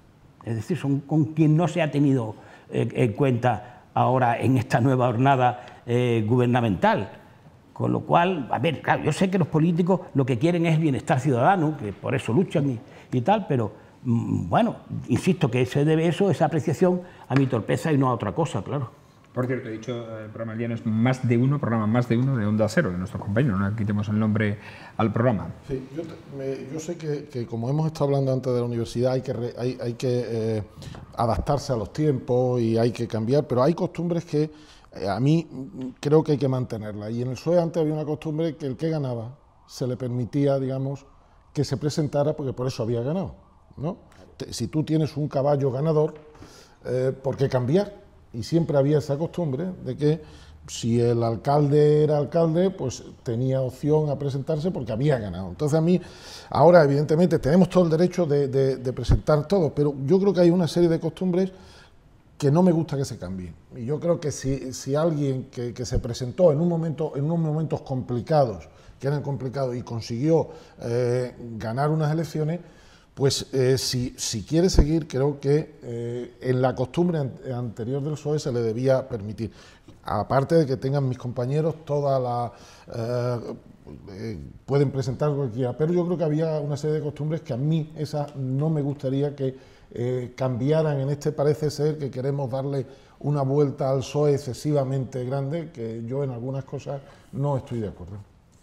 Es decir, son con quien no se ha tenido eh, en cuenta ahora en esta nueva jornada eh, gubernamental. Con lo cual, a ver, claro, yo sé que los políticos lo que quieren es bienestar ciudadano, que por eso luchan y, y tal, pero mmm, bueno, insisto que se debe eso, esa apreciación, a mi torpeza y no a otra cosa, claro. Por cierto, he dicho, el programa del día no es Más de Uno, programa Más de Uno de Onda Cero, de nuestro compañero, no le quitemos el nombre al programa. Sí, yo, te, me, yo sé que, que como hemos estado hablando antes de la universidad, hay que, re, hay, hay que eh, adaptarse a los tiempos y hay que cambiar, pero hay costumbres que eh, a mí creo que hay que mantenerlas. Y en el P S O E antes había una costumbre que el que ganaba se le permitía, digamos, que se presentara porque por eso había ganado, ¿no? Si tú tienes un caballo ganador, eh, ¿por qué cambiar? Y siempre había esa costumbre de que si el alcalde era alcalde, pues tenía opción a presentarse porque había ganado. Entonces a mí, ahora evidentemente tenemos todo el derecho de, de, de presentar todo, pero yo creo que hay una serie de costumbres que no me gusta que se cambien. Y yo creo que si, si alguien que, que se presentó en, un momento, en unos momentos complicados, que eran complicados, y consiguió eh, ganar unas elecciones, pues eh, si, si quiere seguir, creo que eh, en la costumbre an anterior del P S O E se le debía permitir. Aparte de que tengan mis compañeros toda la... Eh, eh, pueden presentar cualquiera, pero yo creo que había una serie de costumbres que a mí esas no me gustaría que eh, cambiaran. En este parece ser que queremos darle una vuelta al P S O E excesivamente grande, que yo en algunas cosas no estoy de acuerdo.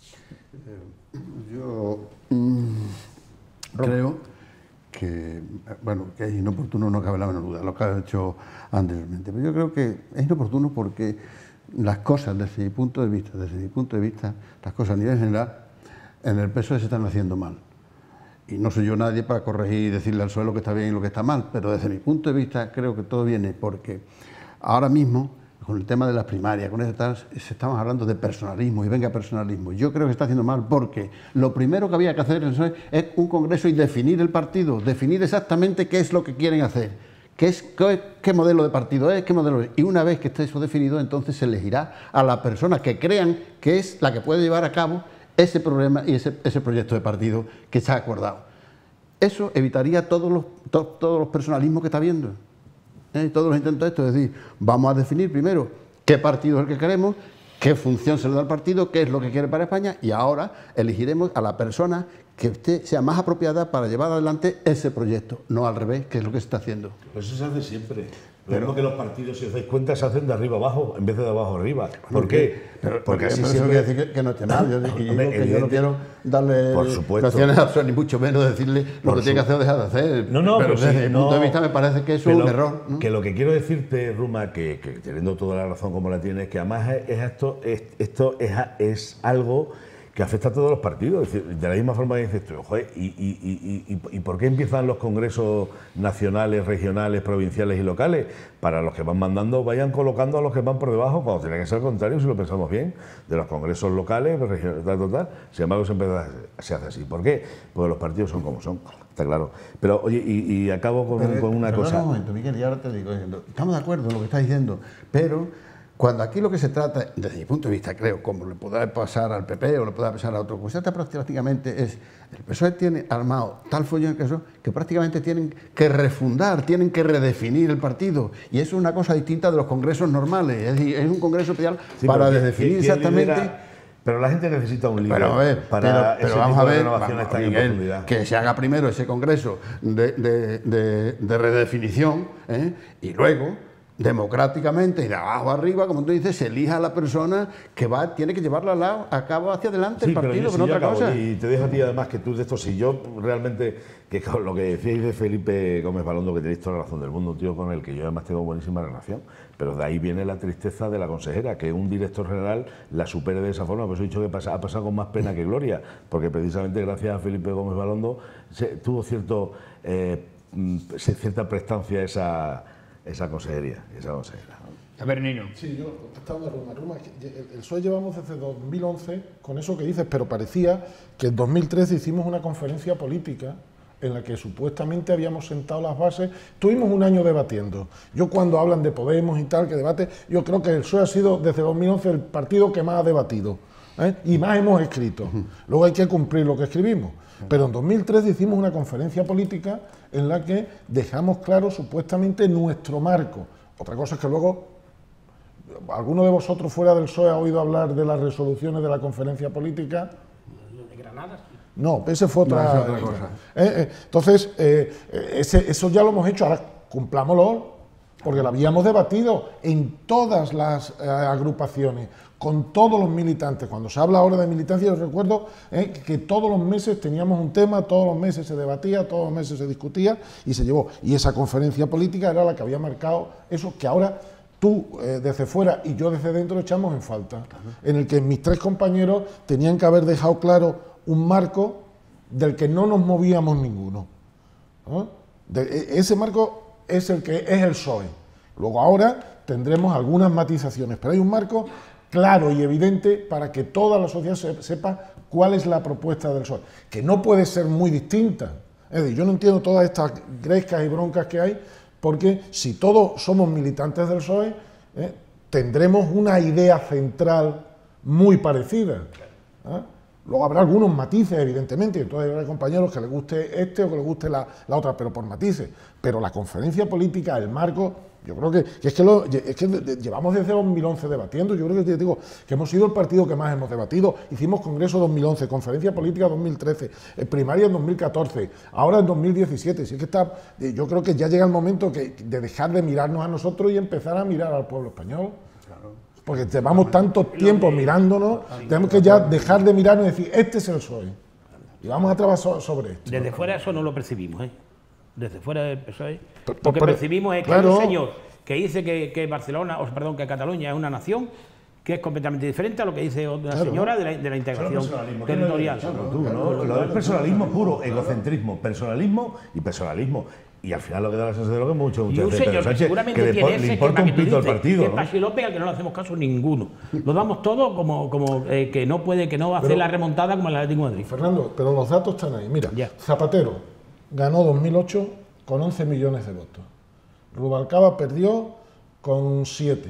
Yo mmm, creo... que, bueno, que es inoportuno, no cabe la menor duda, lo que ha hecho anteriormente. Pero yo creo que es inoportuno porque las cosas, desde mi punto de vista, desde mi punto de vista, las cosas a nivel general, en el P S O E se están haciendo mal. Y no soy yo nadie para corregir y decirle al P S O E lo que está bien y lo que está mal, pero desde mi punto de vista creo que todo viene porque ahora mismo con el tema de las primarias, con ese tal, estamos hablando de personalismo y venga personalismo. Yo creo que está haciendo mal porque lo primero que había que hacer es un congreso y definir el partido, definir exactamente qué es lo que quieren hacer, qué, es, qué, qué modelo de partido es, qué modelo es. Y una vez que esté eso definido, entonces se elegirá a la persona que crean que es la que puede llevar a cabo ese problema y ese, ese proyecto de partido que se ha acordado. Eso evitaría todos los, to, todos los personalismos que está habiendo. ¿Eh? Todos los intentos de esto, es decir, vamos a definir primero qué partido es el que queremos, qué función se le da al partido, qué es lo que quiere para España y ahora elegiremos a la persona que usted sea más apropiada para llevar adelante ese proyecto, no al revés, que es lo que se está haciendo. Pues eso se hace siempre. Pero que los partidos, si os dais cuenta, se hacen de arriba abajo en vez de de abajo arriba. ¿Por qué? Pero, porque así eso siempre... quiere decir que, que no esté mal. Yo, Hombre, yo, que evidente, yo no quiero darle nociones absurdas, ni mucho menos decirle lo Por que tiene que hacer o dejar de hacer. No, no, pero pero desde sí, mi no, punto de vista me parece que eso es un error, ¿no? Que lo que quiero decirte, Ruma, que, que teniendo toda la razón como la tienes, que además es, es esto, es, esto es, es algo que afecta a todos los partidos. Es decir, de la misma forma que dices tú, joder, y, y, y, y, ¿y por qué empiezan los congresos nacionales, regionales, provinciales y locales? Para los que van mandando, vayan colocando a los que van por debajo, cuando tiene que ser al contrario, si lo pensamos bien, de los congresos locales, regionales, tal, tal, tal. Sin embargo, siempre se hace así. ¿Por qué? Porque los partidos son como son, está claro. Pero, oye, y, y acabo con, pero, con una pero cosa. Un momento, Miguel, y ahora te digo, estamos de acuerdo en lo que estás diciendo, pero... Cuando aquí lo que se trata, desde mi punto de vista, creo, como le podrá pasar al P P o le podrá pasar a otro, pues se trata prácticamente es, el P S O E tiene armado tal follón que, eso, que prácticamente tienen que refundar, tienen que redefinir el partido, y eso es una cosa distinta de los congresos normales, es decir, es un congreso especial sí, para redefinir exactamente... Lidera, pero la gente necesita un líder pero, a ver, para pero, pero ese vamos tipo a de ver, renovaciones tan en profundidad. Que se haga primero ese congreso de, de, de, de redefinición, ¿eh? Y luego... democráticamente y de abajo arriba, como tú dices, se elija a la persona que va, tiene que llevarla a cabo hacia adelante sí, el partido, pero, pero otra cosa. Y te dejo a ti además que tú de esto, si yo realmente, que con lo que decíais de Felipe Gómez Balondo, que tenéis toda la razón del mundo, un tío con el que yo además tengo buenísima relación, pero de ahí viene la tristeza de la consejera, que un director general la supere de esa forma. Pues he dicho que pasa, ha pasado con más pena que gloria, porque precisamente gracias a Felipe Gómez Balondo se, tuvo cierto, eh, cierta prestancia esa esa consejería, esa consejera. A ver, Nino. Sí, yo contestando a Ruma. Ruma, el P S O E llevamos desde dos mil once con eso que dices, pero parecía que en dos mil trece hicimos una conferencia política en la que supuestamente habíamos sentado las bases. Tuvimos un año debatiendo. Yo cuando hablan de Podemos y tal, que debate, yo creo que el P S O E ha sido desde dos mil once el partido que más ha debatido, ¿eh? Y más hemos escrito. Luego hay que cumplir lo que escribimos. Pero en dos mil trece hicimos una conferencia política en la que dejamos claro supuestamente nuestro marco. Otra cosa es que luego, ¿alguno de vosotros fuera del P S O E ha oído hablar de las resoluciones de la conferencia política? ¿De Granada? No, ese fue otra, no, otra cosa. Eh, eh, entonces, eh, ese, eso ya lo hemos hecho, ahora cumplámoslo, porque lo habíamos debatido en todas las eh, agrupaciones, con todos los militantes. Cuando se habla ahora de militancia, yo recuerdo eh, que todos los meses teníamos un tema, todos los meses se debatía, todos los meses se discutía y se llevó. Y esa conferencia política era la que había marcado eso que ahora tú eh, desde fuera y yo desde dentro echamos en falta, en el que mis tres compañeros tenían que haber dejado claro un marco del que no nos movíamos ninguno. ¿No? De, ese marco es el que es el P S O E. Luego ahora tendremos algunas matizaciones, pero hay un marco claro y evidente para que toda la sociedad se, sepa cuál es la propuesta del P S O E, que no puede ser muy distinta. Es decir, yo no entiendo todas estas grescas y broncas que hay, porque si todos somos militantes del P S O E, eh, tendremos una idea central muy parecida. ¿eh? Luego habrá algunos matices, evidentemente, y entonces habrá compañeros que les guste este o que les guste la, la otra, pero por matices. Pero la conferencia política, el marco, yo creo que, que, es, que lo, es que llevamos desde dos mil once debatiendo. Yo creo que te digo que hemos sido el partido que más hemos debatido. Hicimos Congreso dos mil once, Conferencia Política dos mil trece, eh, primaria en dos mil catorce, ahora en dos mil diecisiete. Sí que está, eh, yo creo que ya llega el momento que, de dejar de mirarnos a nosotros y empezar a mirar al pueblo español. Porque llevamos tanto tiempo mirándonos, tenemos que ya dejar de mirarnos y decir, este es el P S O E. Y vamos a trabajar sobre esto. Desde fuera eso no lo percibimos, ¿eh? Desde fuera del P S O E. Pero, lo que pero, percibimos es que claro, hay un señor que dice que, que Barcelona, o perdón, que Cataluña es una nación que es completamente diferente a lo que dice una claro, señora de la, de la integración territorial. No, tú, no, lo del personalismo puro, egocentrismo, personalismo y personalismo. Y al final lo que da la sensación de lo que mucho, Y muchas un veces señor Pedro que Sánchez, seguramente que le, tiene le ese importa esquema un que tú pito al dices, partido, que es ¿no? Pachi López, al que no le hacemos caso ninguno. Lo damos todo como, como eh, que no puede, que no va a hacer Pero- la remontada como el Atlético de Madrid. Fernando, pero los datos están ahí. Mira, Ya. Zapatero ganó dos mil ocho con once millones de votos. Rubalcaba perdió con siete.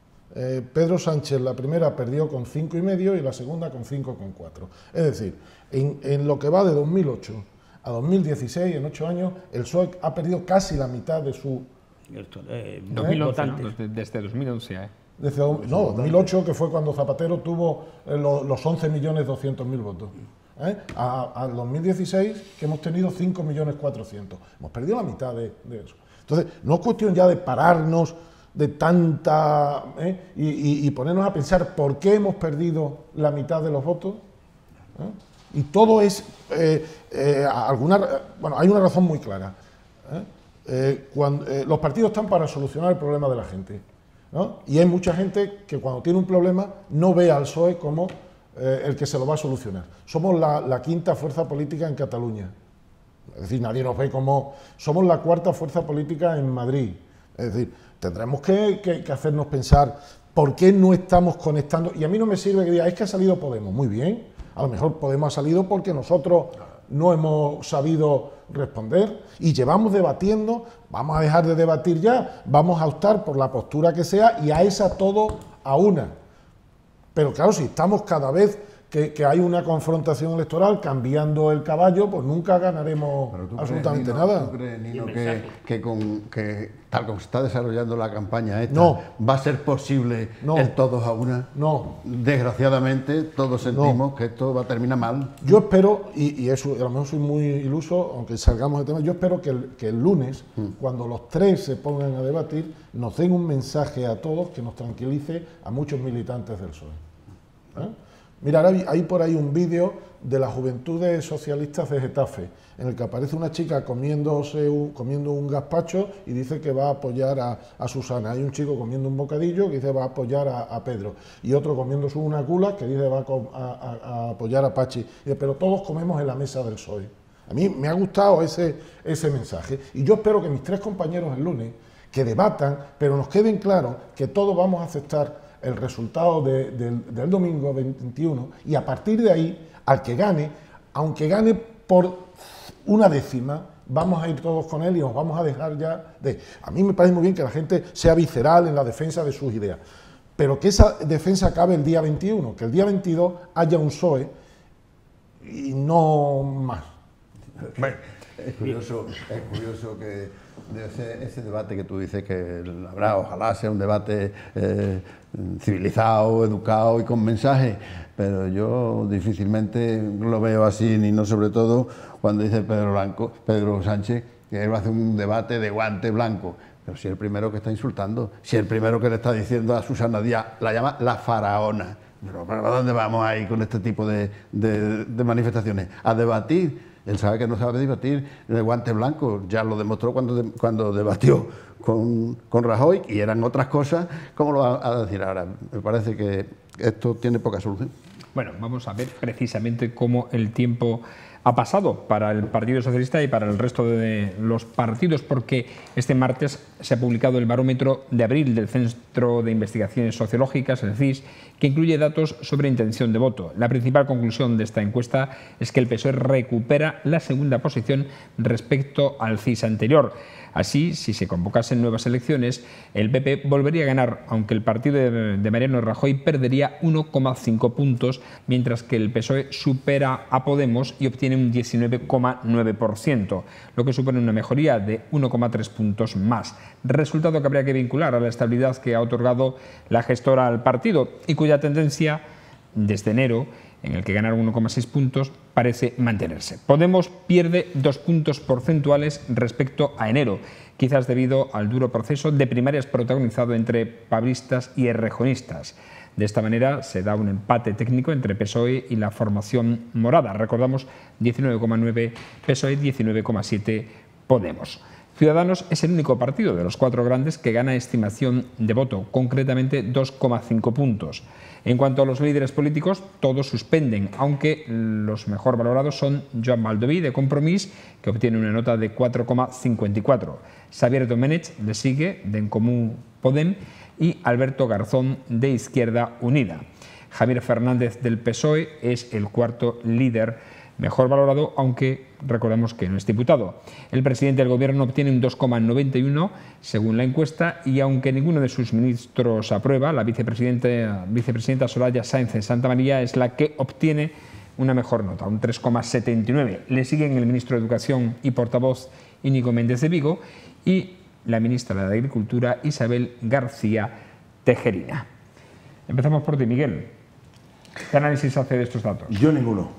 Eh, Pedro Sánchez la primera perdió con cinco y medio y la segunda con cinco coma cuatro. Es decir, en, en lo que va de dos mil ocho a dos mil dieciséis, en ocho años, el P S O E ha perdido casi la mitad de su... Esto, eh, dos mil once, ¿no? votantes. Desde, desde dos mil once, ¿eh? Desde, do- no, dos mil ocho, que fue cuando Zapatero tuvo eh, lo- los once millones doscientos mil votos. ¿eh? A, a dos mil dieciséis, que hemos tenido cinco millones cuatrocientos. Hemos perdido la mitad de, de eso. Entonces, no es cuestión ya de pararnos de tanta... ¿eh? y, y- y ponernos a pensar por qué hemos perdido la mitad de los votos. ¿eh? Y todo es... eh, eh, alguna, bueno, hay una razón muy clara. ¿eh? Eh, cuando, eh, los partidos están para solucionar el problema de la gente, ¿no? Y hay mucha gente que cuando tiene un problema no ve al P S O E como eh, el que se lo va a solucionar. Somos la, la quinta fuerza política en Cataluña. Es decir, nadie nos ve como... Somos la cuarta fuerza política en Madrid. Es decir, tendremos que, que, que hacernos pensar por qué no estamos conectando. Y a mí no me sirve que diga, es que ha salido Podemos. Muy bien, a lo mejor Podemos ha salido porque nosotros no hemos sabido responder y llevamos debatiendo. Vamos a dejar de debatir ya, vamos a optar por la postura que sea y a esa todo a una. Pero claro, si estamos cada vez que, que hay una confrontación electoral cambiando el caballo, pues nunca ganaremos Pero tú absolutamente crees, Nino, nada. ¿Tú crees, Nino, Y el que, mensaje. que, con, que tal como se está desarrollando la campaña esta, No. va a ser posible No. el todos a una? No. Desgraciadamente, todos sentimos que esto va a terminar mal. Yo espero, y, y eso a lo mejor soy muy iluso, aunque salgamos del tema, yo espero que el, que el lunes, cuando los tres se pongan a debatir, nos den un mensaje a todos que nos tranquilice a muchos militantes del P S O E. ¿Eh? Mira, ahora hay, hay por ahí un vídeo de las Juventudes Socialistas de Getafe, en el que aparece una chica comiéndose un, comiendo un gazpacho y dice que va a apoyar a, a Susana. Hay un chico comiendo un bocadillo que dice va a apoyar a, a Pedro. Y otro comiéndose una cula que dice va a, co- a- a- a apoyar a Pachi. Y dice, pero todos comemos en la mesa del P S O E. A mí me ha gustado ese, ese mensaje. Y yo espero que mis tres compañeros el lunes, que debatan, pero nos queden claros que todos vamos a aceptar el resultado de- del, del domingo veintiuno y a partir de ahí, al que gane, aunque gane por una décima, vamos a ir todos con él y nos vamos a dejar ya de... A mí me parece muy bien que la gente sea visceral en la defensa de sus ideas, pero que esa defensa acabe el día veintiuno, que el día veintidós haya un P S O E y no más. Bueno, es curioso, es curioso que de ese, ese debate que tú dices que habrá, ojalá sea un debate eh, civilizado, educado y con mensaje, pero yo difícilmente lo veo así, ni no sobre todo cuando dice Pedro Blanco, Pedro Sánchez, que él va a hacer un debate de guante blanco. Pero si el primero que está insultando, si el primero que le está diciendo a Susana Díaz, la llama la faraona. Pero ¿para dónde vamos ahí con este tipo de, de, de manifestaciones? A debatir. Él sabe que no sabe debatir de guante blanco, ya lo demostró cuando, de, cuando debatió con, con Rajoy, y eran otras cosas. ¿Cómo lo va a decir ahora? Me parece que esto tiene poca solución. Bueno, vamos a ver precisamente cómo el tiempo ha pasado para el Partido Socialista y para el resto de los partidos, porque este martes se ha publicado el barómetro de abril del Centro de Investigaciones Sociológicas, el C I S, que incluye datos sobre intención de voto. La principal conclusión de esta encuesta es que el P S O E recupera la segunda posición respecto al C I S anterior. Así, si se convocasen nuevas elecciones, el P P volvería a ganar, aunque el partido de Mariano Rajoy perdería uno coma cinco puntos, mientras que el P S O E supera a Podemos y obtiene un diecinueve coma nueve por ciento, lo que supone una mejoría de uno coma tres puntos más. Resultado que habría que vincular a la estabilidad que ha otorgado la gestora al partido y cuya tendencia desde enero, en el que ganaron uno coma seis puntos, parece mantenerse. Podemos pierde dos puntos porcentuales respecto a enero, quizás debido al duro proceso de primarias protagonizado entre pablistas y errejonistas. De esta manera se da un empate técnico entre P S O E y la formación morada. Recordamos, diecinueve coma nueve P S O E, diecinueve coma siete Podemos. Ciudadanos es el único partido de los cuatro grandes que gana estimación de voto, concretamente dos coma cinco puntos. En cuanto a los líderes políticos, todos suspenden, aunque los mejor valorados son Joan Baldoví, de Compromís, que obtiene una nota de cuatro coma cincuenta y cuatro. Xavier Domènech le sigue, de En Comú Podem, y Alberto Garzón, de Izquierda Unida. Javier Fernández, del P S O E, es el cuarto líder mejor valorado, aunque recordemos que no es diputado. El presidente del Gobierno obtiene un dos coma noventa y uno según la encuesta, y aunque ninguno de sus ministros aprueba, la vicepresidenta, vicepresidenta Soraya Sáenz de Santamaría es la que obtiene una mejor nota, un tres coma setenta y nueve. Le siguen el ministro de Educación y portavoz Íñigo Méndez de Vigo y la ministra de Agricultura Isabel García Tejerina. Empezamos por ti, Miguel. ¿Qué análisis hace de estos datos? Yo ninguno.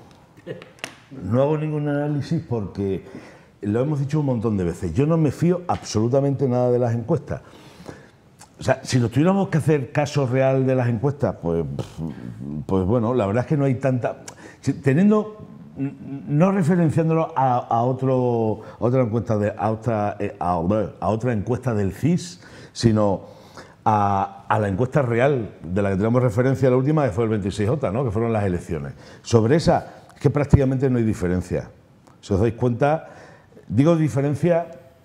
No hago ningún análisis porque lo hemos dicho un montón de veces. Yo no me fío absolutamente nada de las encuestas. O sea, si nos tuviéramos que hacer caso real de las encuestas, pues, pues bueno, la verdad es que no hay tanta... Teniendo, no referenciándolo a, a, otro, a otra encuesta de, a, otra, a, a otra encuesta del C I S, sino a, a la encuesta real de la que tenemos referencia, la última, que fue el veintiséis J, ¿no?, que fueron las elecciones. Sobre esa, es que prácticamente no hay diferencia. Si os dais cuenta, digo diferencia,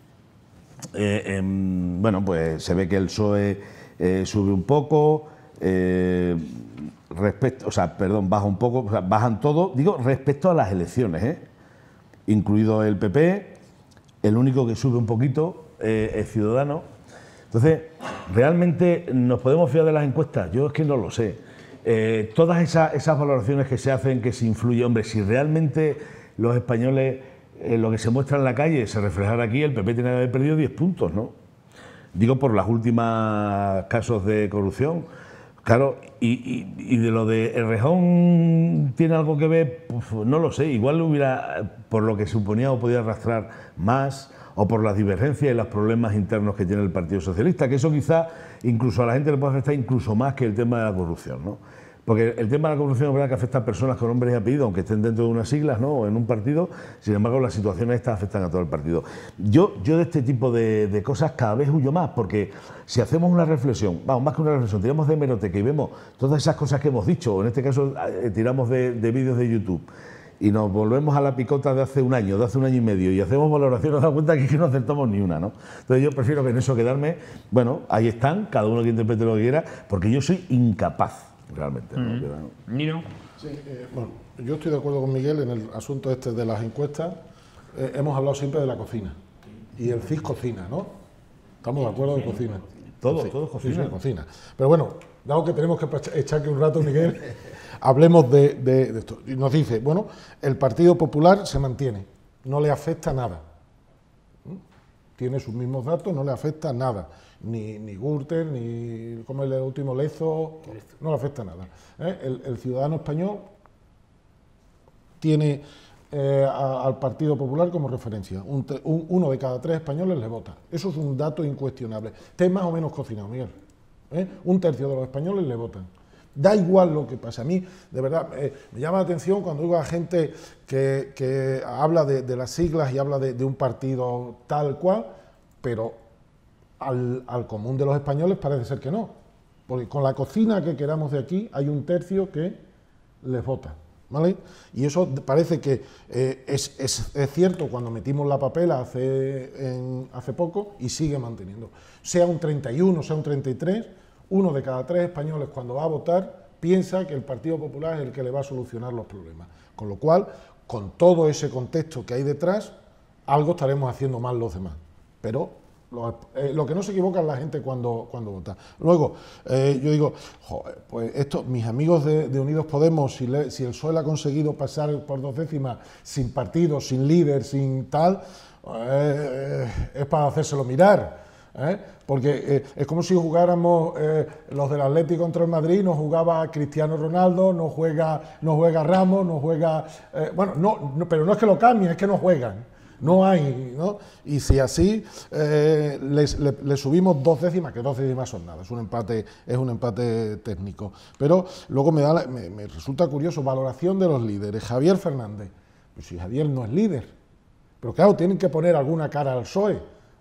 eh, eh, bueno, pues se ve que el P S O E eh, sube un poco, eh, respecto, o sea, perdón, baja un poco, o sea, bajan todo, digo, respecto a las elecciones, ¿eh? Incluido el P P, el único que sube un poquito eh, es Ciudadanos. Entonces, ¿realmente nos podemos fiar de las encuestas? Yo es que no lo sé. Eh, todas esas, esas valoraciones que se hacen, que se influye, hombre, si realmente los españoles, eh, lo que se muestra en la calle, se reflejara aquí, el P P tiene que haber perdido diez puntos, ¿no? Digo, por los últimos casos de corrupción. Claro, y, y, y de lo de Errejón tiene algo que ver, pues no lo sé, igual hubiera, por lo que suponía, o podía arrastrar más, o por las divergencias y los problemas internos que tiene el Partido Socialista, que eso quizá incluso a la gente le puede afectar incluso más que el tema de la corrupción, ¿no? Porque el tema de la corrupción es verdad que afecta a personas con nombres y apellidos, aunque estén dentro de unas siglas, ¿no?, o en un partido. Sin embargo, las situaciones estas afectan a todo el partido. Yo, yo de este tipo de, de cosas cada vez huyo más, porque si hacemos una reflexión, vamos, más que una reflexión, tiramos de hemeroteca y vemos todas esas cosas que hemos dicho, o en este caso eh, tiramos de, de vídeos de YouTube, y nos volvemos a la picota de hace un año, de hace un año y medio, y hacemos valoración, nos damos cuenta que, es que no acertamos ni una, ¿no? Entonces yo prefiero que en eso quedarme, bueno, ahí están, cada uno que interprete lo que quiera, porque yo soy incapaz, realmente. ¿no? Mm. ¿Nino? Sí, eh, bueno, yo estoy de acuerdo con Miguel en el asunto este de las encuestas. Eh, hemos hablado siempre de la cocina, y el C I S cocina, ¿no? ¿Estamos de acuerdo en cocina? Todos, Sí, todos cocinan. Sí, sí, cocina. Pero bueno, dado que tenemos que echar aquí un rato, Miguel, hablemos de, de, de esto. Y nos dice, bueno, el Partido Popular se mantiene, no le afecta nada. Tiene sus mismos datos, no le afecta nada. Ni, ni Gürtel, ni como el último Lezo, no le afecta nada. ¿Eh? El, el ciudadano español tiene eh, a, al Partido Popular como referencia. Un, un, uno de cada tres españoles le vota. Eso es un dato incuestionable. Esté más o menos cocinado, Miguel. ¿Eh? Un tercio de los españoles le votan. Da igual lo que pase. A mí, de verdad, eh, me llama la atención cuando oigo a gente que, que habla de, de las siglas y habla de, de un partido tal cual, pero al, al común de los españoles parece ser que no. Porque con la cocina que queramos de aquí, hay un tercio que les vota. ¿Vale? Y eso parece que eh, es, es, es cierto cuando metimos la papela hace, en, hace poco y sigue manteniendo. Sea un treinta y uno, sea un treinta y tres, uno de cada tres españoles cuando va a votar piensa que el Partido Popular es el que le va a solucionar los problemas. Con lo cual, con todo ese contexto que hay detrás, algo estaremos haciendo mal los demás. Pero lo, eh, lo que no se equivoca es la gente cuando, cuando vota. Luego, eh, yo digo, joder, pues esto, mis amigos de, de Unidos Podemos, si, le, si el P S O E ha conseguido pasar por dos décimas sin partido, sin líder, sin tal, eh, es para hacérselo mirar. ¿Eh? Porque eh, es como si jugáramos eh, los del Atlético contra el Madrid, no jugaba Cristiano Ronaldo, no juega, no juega Ramos, no juega... Eh, bueno, no, no, pero no es que lo cambien, es que no juegan, no hay, ¿no? Y si así eh, les, le, le subimos dos décimas, que dos décimas son nada, es un empate, es un empate técnico. Pero luego me, da la, me, me resulta curioso, valoración de los líderes. Javier Fernández, pues si Javier no es líder, pero claro, tienen que poner alguna cara al P S O E.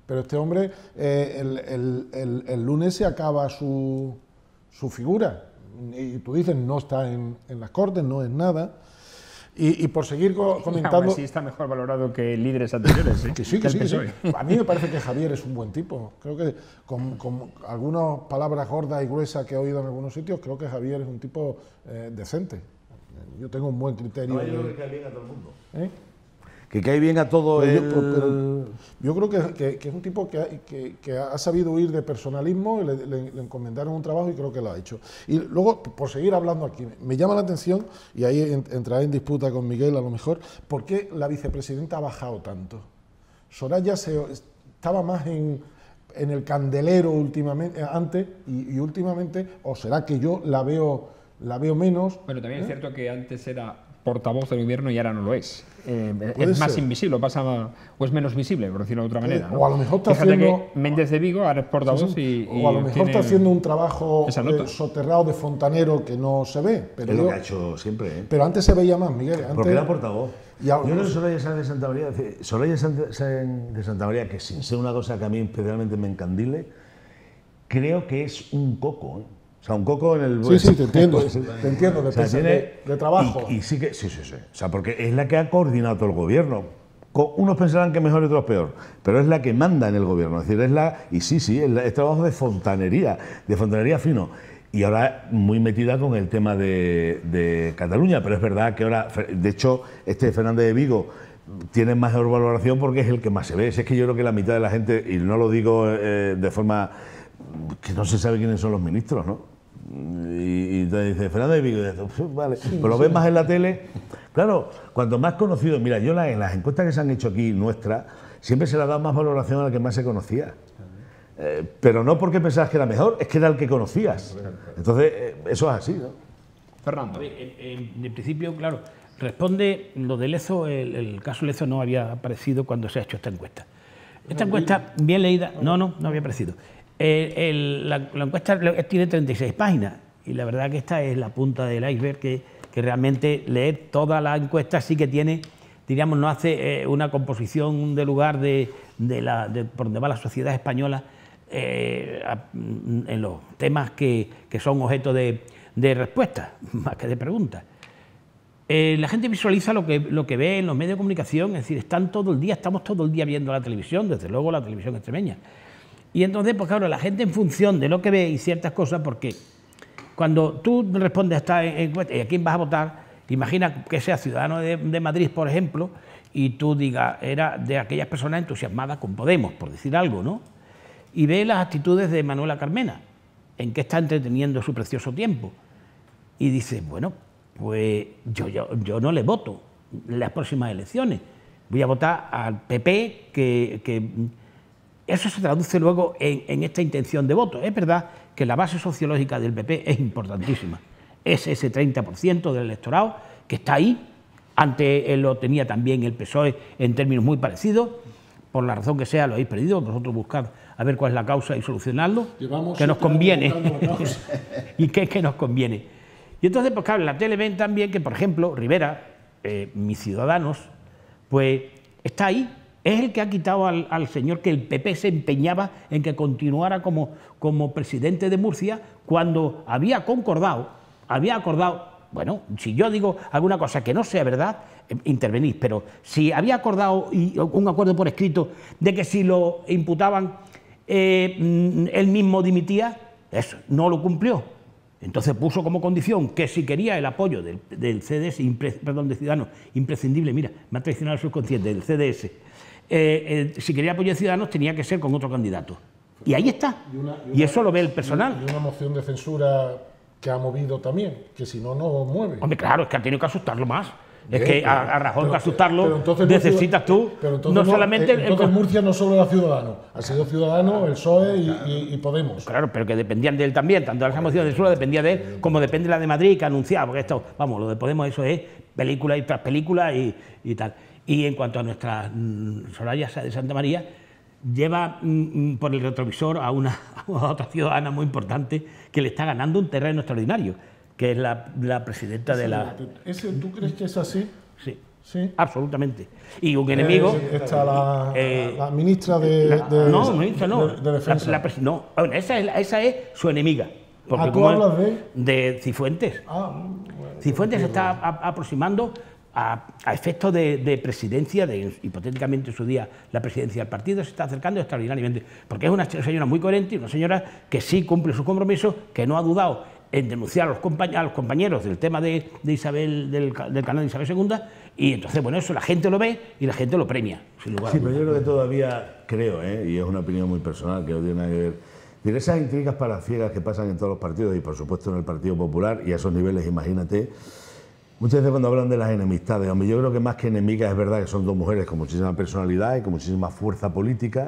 Pero este hombre, eh, el, el, el, el lunes se acaba su, su figura. Y tú dices, no está en, en las Cortes, no es nada. Y, y por seguir co comentando... Sí, está mejor valorado que líderes anteriores. ¿eh? Que sí, que sí, que sí. A mí me parece que Javier es un buen tipo. Creo que con, con algunas palabras gordas y gruesas que he oído en algunos sitios, creo que Javier es un tipo eh, decente. Yo tengo un buen criterio. No, yo de... creo que cae bien a todo el mundo. ¿Eh? Que cae bien a todo pero el... yo, pero yo creo que, que, que es un tipo que, que, que ha sabido huir de personalismo, le, le, le encomendaron un trabajo y creo que lo ha hecho. Y luego, por seguir hablando aquí, me llama la atención, y ahí entraré en disputa con Miguel a lo mejor, ¿por qué la vicepresidenta ha bajado tanto? Soraya se, estaba más en, en el candelero últimamente, antes y, y últimamente, o será que yo la veo, la veo menos. Bueno, también ¿eh? Es cierto que antes era portavoz del gobierno y ahora no lo es. Eh, es ser. más invisible, pasa, o es menos visible, por decirlo de otra manera. ¿no? O a lo mejor está Fíjate haciendo... que Méndez de Vigo ahora es portavoz sí, sí. y, y o a lo mejor está haciendo un trabajo eh, soterrado de fontanero que no se ve. Pero es yo, lo que ha hecho siempre. ¿eh? Pero antes se veía más, Miguel. Antes, Porque era portavoz. Y ahora, yo creo que Soraya Sáenz de Santa María, Soraya Sáenz de Santa María, que sin ser una cosa que a mí especialmente me encandile, creo que es un coco, ¿eh? O sea, un coco en el... Sí, sí, te entiendo, te entiendo, de, o sea, tiene, de, de trabajo. Y, y sí que, sí, sí, sí. O sea, porque es la que ha coordinado todo el gobierno. Unos pensarán que mejor y otros peor, pero es la que manda en el gobierno. Es decir, es la... Y sí, sí, es, la, es trabajo de fontanería, de fontanería fino. Y ahora muy metida con el tema de, de Cataluña, pero es verdad que ahora, de hecho, este Fernández de Vigo tiene mejor valoración porque es el que más se ve. Es que yo creo que la mitad de la gente, y no lo digo eh, de forma que no se sabe quiénes son los ministros, ¿no? Y, y te dice Fernández de Vigo, y dice, vale, sí, pero lo ves sí. más en la tele. Claro, cuanto más conocido, mira, yo la, en las encuestas que se han hecho aquí nuestras, siempre se le ha dado más valoración al que más se conocía. Eh, pero no porque pensabas que era mejor, es que era el que conocías. Entonces, eh, eso es así, ¿no? Fernando. En, en, en principio, claro, responde lo de Lezo, el, el caso Lezo no había aparecido cuando se ha hecho esta encuesta. Esta encuesta, bien leída, no, no, no había aparecido. El, el, la, la encuesta tiene treinta y seis páginas y la verdad que esta es la punta del iceberg que, que realmente leer toda la encuesta sí que tiene, diríamos, no hace eh, una composición de lugar de, de, la, de por donde va la sociedad española eh, a, en los temas que, que son objeto de, de respuestas, más que de preguntas. Eh, la gente visualiza lo que, lo que ve en los medios de comunicación, es decir, están todo el día, estamos todo el día viendo la televisión, desde luego la televisión extremeña. Y entonces, pues claro, la gente en función de lo que ve y ciertas cosas, porque cuando tú respondes a esta encuesta, ¿y a quién vas a votar? Imagina que seas ciudadano de, de Madrid, por ejemplo, y tú digas, era de aquellas personas entusiasmadas con Podemos, por decir algo, ¿no? Y ve las actitudes de Manuela Carmena, en que está entreteniendo su precioso tiempo. Y dices, bueno, pues yo, yo, yo no le voto en las próximas elecciones. Voy a votar al P P, que... que eso se traduce luego en, en esta intención de voto. Es verdad que la base sociológica del P P es importantísima. Es ese treinta por ciento del electorado que está ahí. Antes eh, lo tenía también el P S O E en términos muy parecidos. Por la razón que sea, lo habéis perdido. Vosotros buscad a ver cuál es la causa y solucionarlo. Llevamos que nos conviene. ¿Y qué es que nos conviene? Y entonces, pues claro, en la tele ven también que, por ejemplo, Rivera, eh, mis Ciudadanos, pues está ahí. Es el que ha quitado al, al señor que el P P se empeñaba en que continuara como, como presidente de Murcia cuando había concordado, había acordado, bueno, si yo digo alguna cosa que no sea verdad, eh, intervenís, pero si había acordado y, un acuerdo por escrito de que si lo imputaban eh, él mismo dimitía, eso no lo cumplió. Entonces puso como condición que si quería el apoyo del, del C D S, impre, perdón, de Ciudadanos, imprescindible, mira, me ha traicionado el subconsciente, del C D S, Eh, eh, si quería apoyo de Ciudadanos tenía que ser con otro candidato. Y ahí está. Y, una, y, una, y eso lo ve el personal. Y una moción de censura que ha movido también, que si no, no mueve. Hombre, claro, es que ha tenido que asustarlo más. Bien, es que pero, a, a Rajoy para asustarlo pero entonces necesitas no, tú pero entonces no no, solamente... Eh, entonces el, Murcia no solo era Ciudadanos, ha sido Ciudadanos, el P S O E y, y, y Podemos. Claro, pero que dependían de él también, tanto la moción de censura dependía de él, como depende la de Madrid, que anunciaba, porque esto, vamos, lo de Podemos eso es película y tras película y, y tal. Y en cuanto a nuestra mm, Soraya de Santa María, lleva mm, por el retrovisor a una a otra ciudadana muy importante que le está ganando un terreno extraordinario, que es la, la presidenta ese, de la... Ese, ¿Tú crees que es así? Sí. Sí. Absolutamente. Y un enemigo... Eh, está la, eh, la ministra de, la, de, no, ministra no. de, de Defensa. La, la, no, bueno, esa, es, esa es su enemiga. Porque Ah, ¿tú como hablas es, de? de Cifuentes. Ah, bueno, Cifuentes se entiendo. está a, aproximando a, a efectos de, de presidencia, de hipotéticamente en su día la presidencia del partido, se está acercando extraordinariamente, porque es una señora muy coherente y una señora que sí cumple sus compromisos, que no ha dudado en denunciar a los, compañ a los compañeros del tema de, de Isabel, del, del canal de Isabel segunda, y entonces, bueno, eso la gente lo ve y la gente lo premia, sin lugar a Sí, dudas. pero yo creo que todavía creo, ¿eh? Y es una opinión muy personal que no tiene nada que ver. Mira, esas intrigas palaciegas que pasan en todos los partidos y por supuesto en el Partido Popular y a esos niveles, imagínate, muchas veces cuando hablan de las enemistades, hombre, yo creo que más que enemigas es verdad que son dos mujeres con muchísima personalidad y con muchísima fuerza política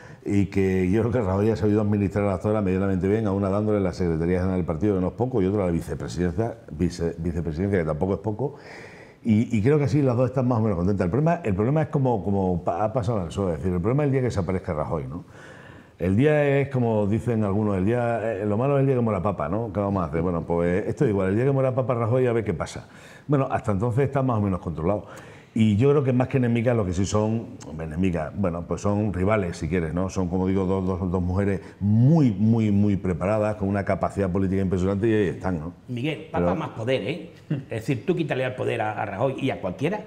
y que yo creo que Rajoy ha sabido administrar hasta ahora medianamente bien, a una dándole la Secretaría General del Partido, que no es poco, y otra la vicepresidencia, vice, vicepresidencia, que tampoco es poco. Y, y creo que así las dos están más o menos contentas. El problema, el problema es como, como ha pasado en el P S O E, es decir, el problema es el día que se aparezca Rajoy, ¿no? El día es, como dicen algunos, el día, eh, lo malo es el día que muera Papa, ¿no? ¿Qué vamos a hacer? Bueno, pues esto es igual, el día que muera Papa Rajoy a ver qué pasa. Bueno, hasta entonces está más o menos controlado. Y yo creo que más que enemigas, lo que sí son, enemigas, bueno, pues son rivales, si quieres, ¿no? Son, como digo, dos, dos, dos mujeres muy, muy, muy preparadas, con una capacidad política impresionante y ahí están, ¿no? Miguel, Papa Pero... más poder, ¿eh? Es decir, tú quítale el poder a, a Rajoy y a cualquiera,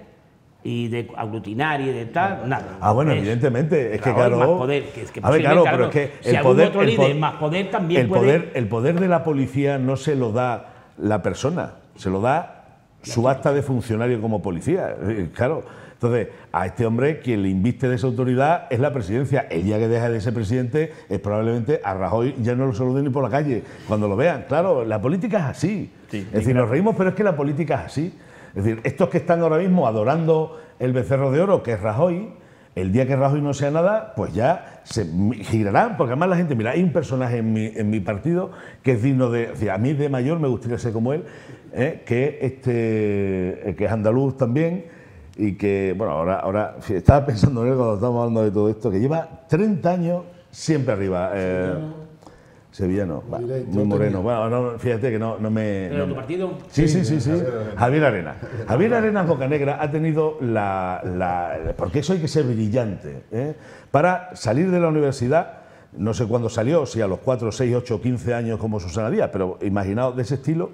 y de aglutinar y de tal, nada. Ah, bueno, es evidentemente, es que Rajoy claro... más poder, que es que a ver, claro, pero es posiblemente, que si el poder... algún otro el líder po- más poder también el puede... poder, el poder de la policía no se lo da la persona, se lo da su acta de funcionario como policía, eh, claro. Entonces, a este hombre quien le inviste de esa autoridad es la presidencia. El día que deja de ser presidente es probablemente a Rajoy ya no lo saluden ni por la calle cuando lo vean. Claro, la política es así. Sí, es decir, nos reímos, pero es que la política es así. Es decir, estos que están ahora mismo adorando el becerro de oro, que es Rajoy, el día que Rajoy no sea nada, pues ya se girarán, porque además la gente, mira, hay un personaje en mi, en mi partido que es digno de... O sea, a mí de mayor me gustaría ser como él, ¿eh? que, este, que es andaluz también, y que, bueno, ahora, ahora estaba pensando en él cuando estábamos hablando de todo esto, que lleva treinta años siempre arriba. Eh, sevillano, va, muy moreno. Bueno, no, fíjate que no, no me... ¿Pero no, tu partido? Sí, sí, sí, sí. Javier Arenas. Javier Arenas Bocanegra ha tenido la, la... Porque eso hay que ser brillante, ¿eh? Para salir de la universidad, no sé cuándo salió, si a los cuatro, seis, ocho, quince años como Susana Díaz, pero imaginaos de ese estilo,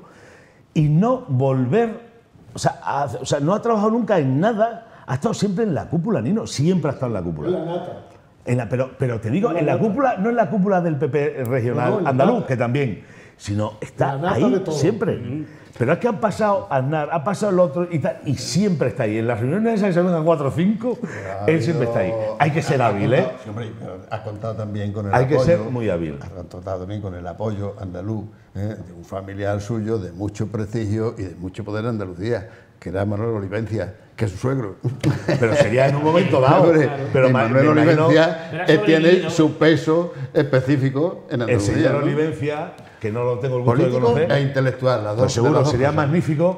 y no volver... O sea, ha, o sea, no ha trabajado nunca en nada, ha estado siempre en la cúpula, Nino, siempre ha estado en la cúpula. En la nata. En la, pero, pero te digo, en la cúpula, no en la cúpula del P P regional No, no, andaluz, nata. que también, sino está La nata ahí de todo. siempre. Pero es que han pasado Aznar, ha pasado el otro y tal, y siempre está ahí. En las reuniones esas que se vengan cuatro o cinco, él siempre está ahí. Hay que ser hábil, ¿eh? Sí, hombre, ha contado también con el Hay que apoyo, ser muy hábil. Ha contado también con el apoyo andaluz, ¿eh? De un familiar suyo de mucho prestigio y de mucho poder en Andalucía, que era Manuel Olivencia, que es su suegro. Pero sería en un momento dado. Hombre, Pero y ma- Manuel me imagino- Olivencia Era eh, tiene sobrevivido. su peso específico en El Andalucía. señor ¿no? Olivencia, que no lo tengo el gusto de Político conocer, e intelectual, las dos. pues seguro de las dos sería cosas. magnífico.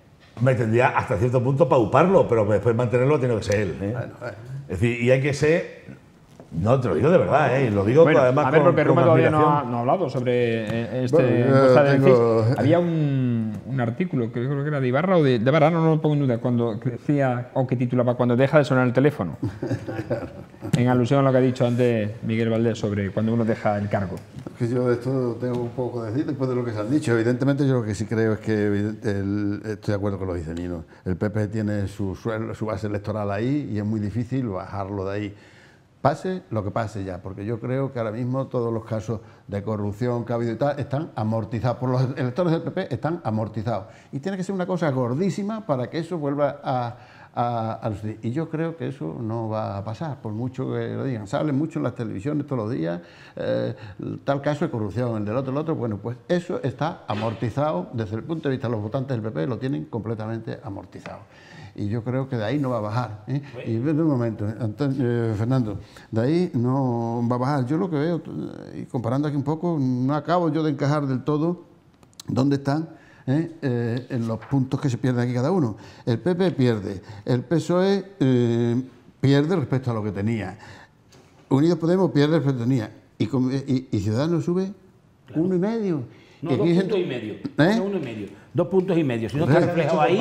Me tendría hasta cierto punto para uparlo, pero después mantenerlo tiene que ser él. ¿eh? Bueno, bueno. Es decir, y hay que ser. No, te lo digo de verdad, ¿eh? Y lo digo Bueno, además a ver, con, porque con Roma todavía no ha, admiración. no ha hablado sobre eh, este Bueno, yo encuesta del tengo- C I S. Había un, un artículo, que creo que era de Ibarra o de, de Barra, no, no lo pongo en duda, cuando que decía, o que titulaba Cuando deja de sonar el teléfono. En alusión a lo que ha dicho antes Miguel Valdés sobre cuando uno deja el cargo. Que yo de esto tengo un poco que decir después de lo que se han dicho. Evidentemente, yo lo que sí creo es que evidente- el- estoy de acuerdo con lo que dice Nino. El P P tiene su, suel- su base electoral ahí y es muy difícil bajarlo de ahí. Pase lo que pase ya, porque yo creo que ahora mismo todos los casos de corrupción que ha habido y tal están amortizados. Por los electores del P P están amortizados. Y tiene que ser una cosa gordísima para que eso vuelva a. A, a los, y yo creo que eso no va a pasar, por mucho que lo digan. Se habla mucho en las televisiones todos los días, eh, tal caso de corrupción, el del otro, el otro. Bueno, pues eso está amortizado desde el punto de vista de los votantes del P P, lo tienen completamente amortizado. Y yo creo que de ahí no va a bajar. ¿eh? Y ven un momento, Antonio, eh, Fernando, de ahí no va a bajar. Yo lo que veo, y comparando aquí un poco, no acabo yo de encajar del todo dónde están ¿Eh? Eh, en los puntos que se pierden aquí cada uno. El P P pierde, el P S O E eh, pierde respecto a lo que tenía, Unidos Podemos pierde respecto a lo que tenía, y, y, y Ciudadanos sube claro. uno y medio. No, y dos aquí puntos gente- y medio. ¿Eh? No, uno y medio. Dos puntos y medio. Si no está reflejado ahí...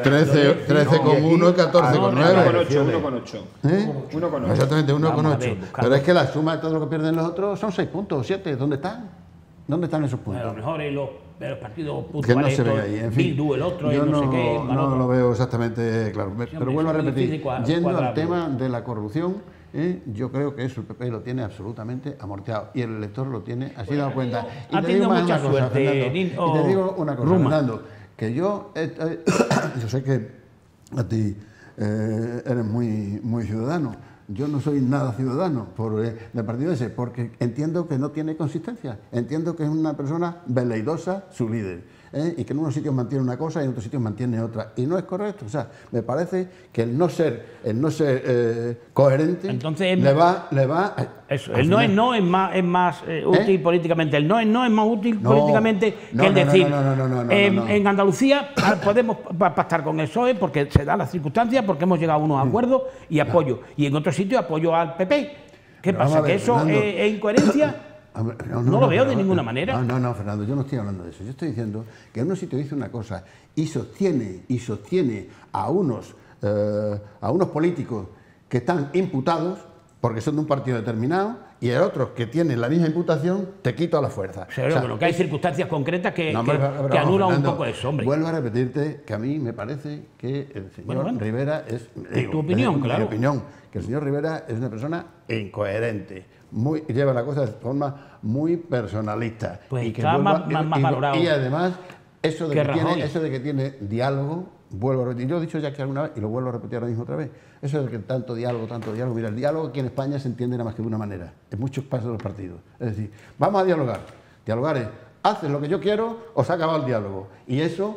trece con uno y catorce con no, uno con nueve. ocho, uno con ocho. ¿Eh? uno con ocho. Exactamente, uno con Vamos a ocho. ver, buscando. Pero es que la suma de todo lo que pierden los otros son seis puntos o siete. ¿Dónde están? ¿Dónde están esos A puntos? lo mejor en los, en los partidos Que puntuales, no se ve estos, ahí, en fin. Bildu, el otro, yo el no, no, sé qué, no Manolo. lo veo exactamente claro. Me- Sí, Pero hombre, vuelvo a eso es muy repetir, difícil cua- yendo al cuadrarlo. tema de la corrupción, eh, yo creo que eso el P P lo tiene absolutamente amorteado y el elector lo tiene así dado cuenta. Y ha te tenido digo más mucha una cosa, suerte, Fernando, Nin- y te o digo una cosa, Ruma. Fernando, que yo, eh, eh, yo sé que a ti eh, eres muy, muy ciudadano. Yo no soy nada ciudadano por, eh, del partido ese, porque entiendo que no tiene consistencia. Entiendo que es una persona veleidosa, su líder, ¿eh? y que en unos sitios mantiene una cosa y en otros sitios mantiene otra. Y no es correcto. O sea, me parece que el no ser, el no ser eh, coherente Entonces, le va, le va. Eso, al el no es final. no es más, es más eh, útil ¿Eh? políticamente. El no es no es más útil No, políticamente no, que el no, no, decir. no, no, no, no, no, en, no, no. en Andalucía ah, podemos pa- pactar con el P S O E porque se dan las circunstancias, porque hemos llegado a unos acuerdos y apoyo. Y en otros sitios apoyo al P P. ¿Qué Pero vamos pasa? a ver, ¿Que eso Fernando. es, es incoherencia? Hombre, No lo veo de pero- ninguna manera. No, no, no, Fernando, yo no estoy hablando de eso. Yo estoy diciendo que en un sitio dice una cosa y sostiene, y sostiene a unos, eh, a unos políticos que están imputados porque son de un partido determinado y a otros que tienen la misma imputación te quito a la fuerza. Pero O sea, bueno, que hay circunstancias concretas que, no, que- hombre, pero que vamos, anulan Fernando, un poco eso, hombre. Vuelvo a repetirte que a mí me parece que el señor Bueno, bueno. Rivera es... Es tu opinión, mi claro. opinión, que el señor Rivera es una persona incoherente, muy, lleva la cosa de forma muy personalista. Pues y que está vuelva- más- más- y- más y- valorado Y además, eso de que que, Rajoy. tiene, eso de que tiene diálogo, vuelvo a repetir, yo he dicho ya que alguna vez, y lo vuelvo a repetir ahora mismo otra vez, eso de que tanto diálogo, tanto diálogo, mira, el diálogo aquí en España se entiende nada más que de una manera, en muchos pasos de los partidos. Es decir, vamos a dialogar. Dialogar es, haces lo que yo quiero o se ha acabado el diálogo. Y eso,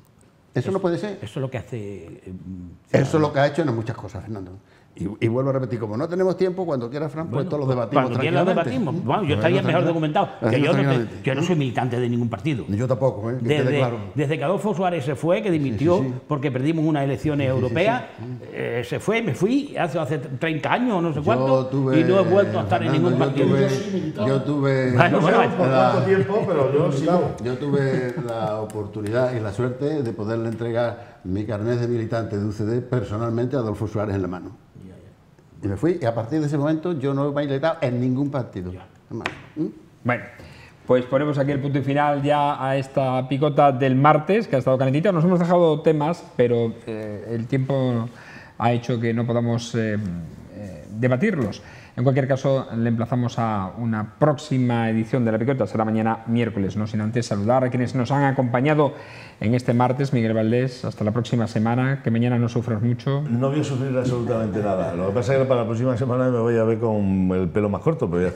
eso no puede ser. Eso es lo que hace... eh, Eso es lo que ha hecho en muchas cosas, Fernando. Y, y vuelvo a repetir, como no tenemos tiempo, cuando quiera, Fran, pues todos lo debatimos Cuando quiera lo tranquilamente. debatimos. Bueno, yo estaría mejor documentado. Que yo, no, te- Tranquilamente. yo no soy militante de ningún partido. Ni yo tampoco, ¿eh? que quede Desde, claro. desde que Adolfo Suárez se fue, que dimitió Sí, sí, sí. porque perdimos unas elecciones europeas, eh, se fue, me fui hace, hace treinta años o no sé Yo cuánto, tuve, y no he vuelto a estar en Fernando, ningún yo partido. tuve- Yo tuve, Bueno, bueno, Por la- cuánto tiempo, pero yo sigo. yo tuve la oportunidad y la suerte de poderle entregar mi carnet de militante de U C D personalmente a Adolfo Suárez en la mano. Y me fui, y a partir de ese momento yo no he militado en ningún partido. Jamás. ¿Mm? Bueno, pues ponemos aquí el punto y final ya a esta picota del martes, que ha estado calentita. Nos hemos dejado temas, pero eh, el tiempo ha hecho que no podamos eh, eh, debatirlos. En cualquier caso, le emplazamos a una próxima edición de La Picota, será mañana miércoles, no sin antes saludar a quienes nos han acompañado en este martes. Miguel Valdés, hasta la próxima semana, que mañana no sufras mucho. No voy a sufrir absolutamente nada. Lo que pasa es que para la próxima semana me voy a ver con el pelo más corto, pero ya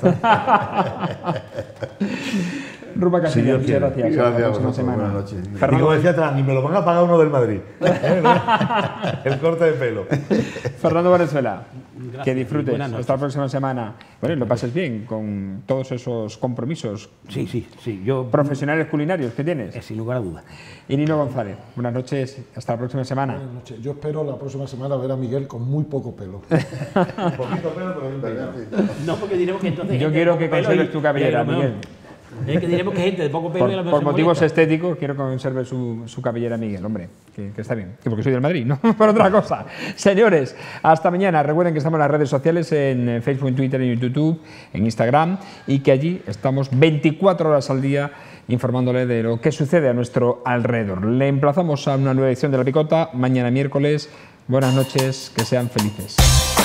está. Ruma Casilla, Dios muchas quiere. gracias. Hasta Gracias la a próxima vosotros. semana. Buenas noches. Y Fernando, como decía atrás, ni me lo van a pagar uno del Madrid. ¿Eh? El corte de pelo. Fernando Valenzuela, Gracias, que disfrutes. buenas noches. Hasta la próxima semana. Bueno, y lo pases bien con todos esos compromisos Sí, sí, sí, yo, profesionales culinarios que tienes. eh, sin lugar a dudas. Y Nino González, buenas noches. Hasta la próxima semana. Buenas noches. Yo espero la próxima semana ver a Miguel con muy poco pelo. Un poquito pelo, pero bien peinado. No, porque diremos que entonces... Yo gente quiero de que poco pelo conserves y- tu cabellera, y a lo mejor- Miguel. Es que diremos que gente de poco pelo y a lo Por, mejor por se motivos molesta. estéticos, quiero que conserve su, su cabellera Miguel, hombre, que, que está bien. Que porque soy del Madrid, no por otra cosa. Señores, hasta mañana. Recuerden que estamos en las redes sociales, en Facebook, en Twitter, en YouTube, en Instagram, y que allí estamos veinticuatro horas al día informándole de lo que sucede a nuestro alrededor. Le emplazamos a una nueva edición de La Picota, mañana miércoles. Buenas noches, que sean felices.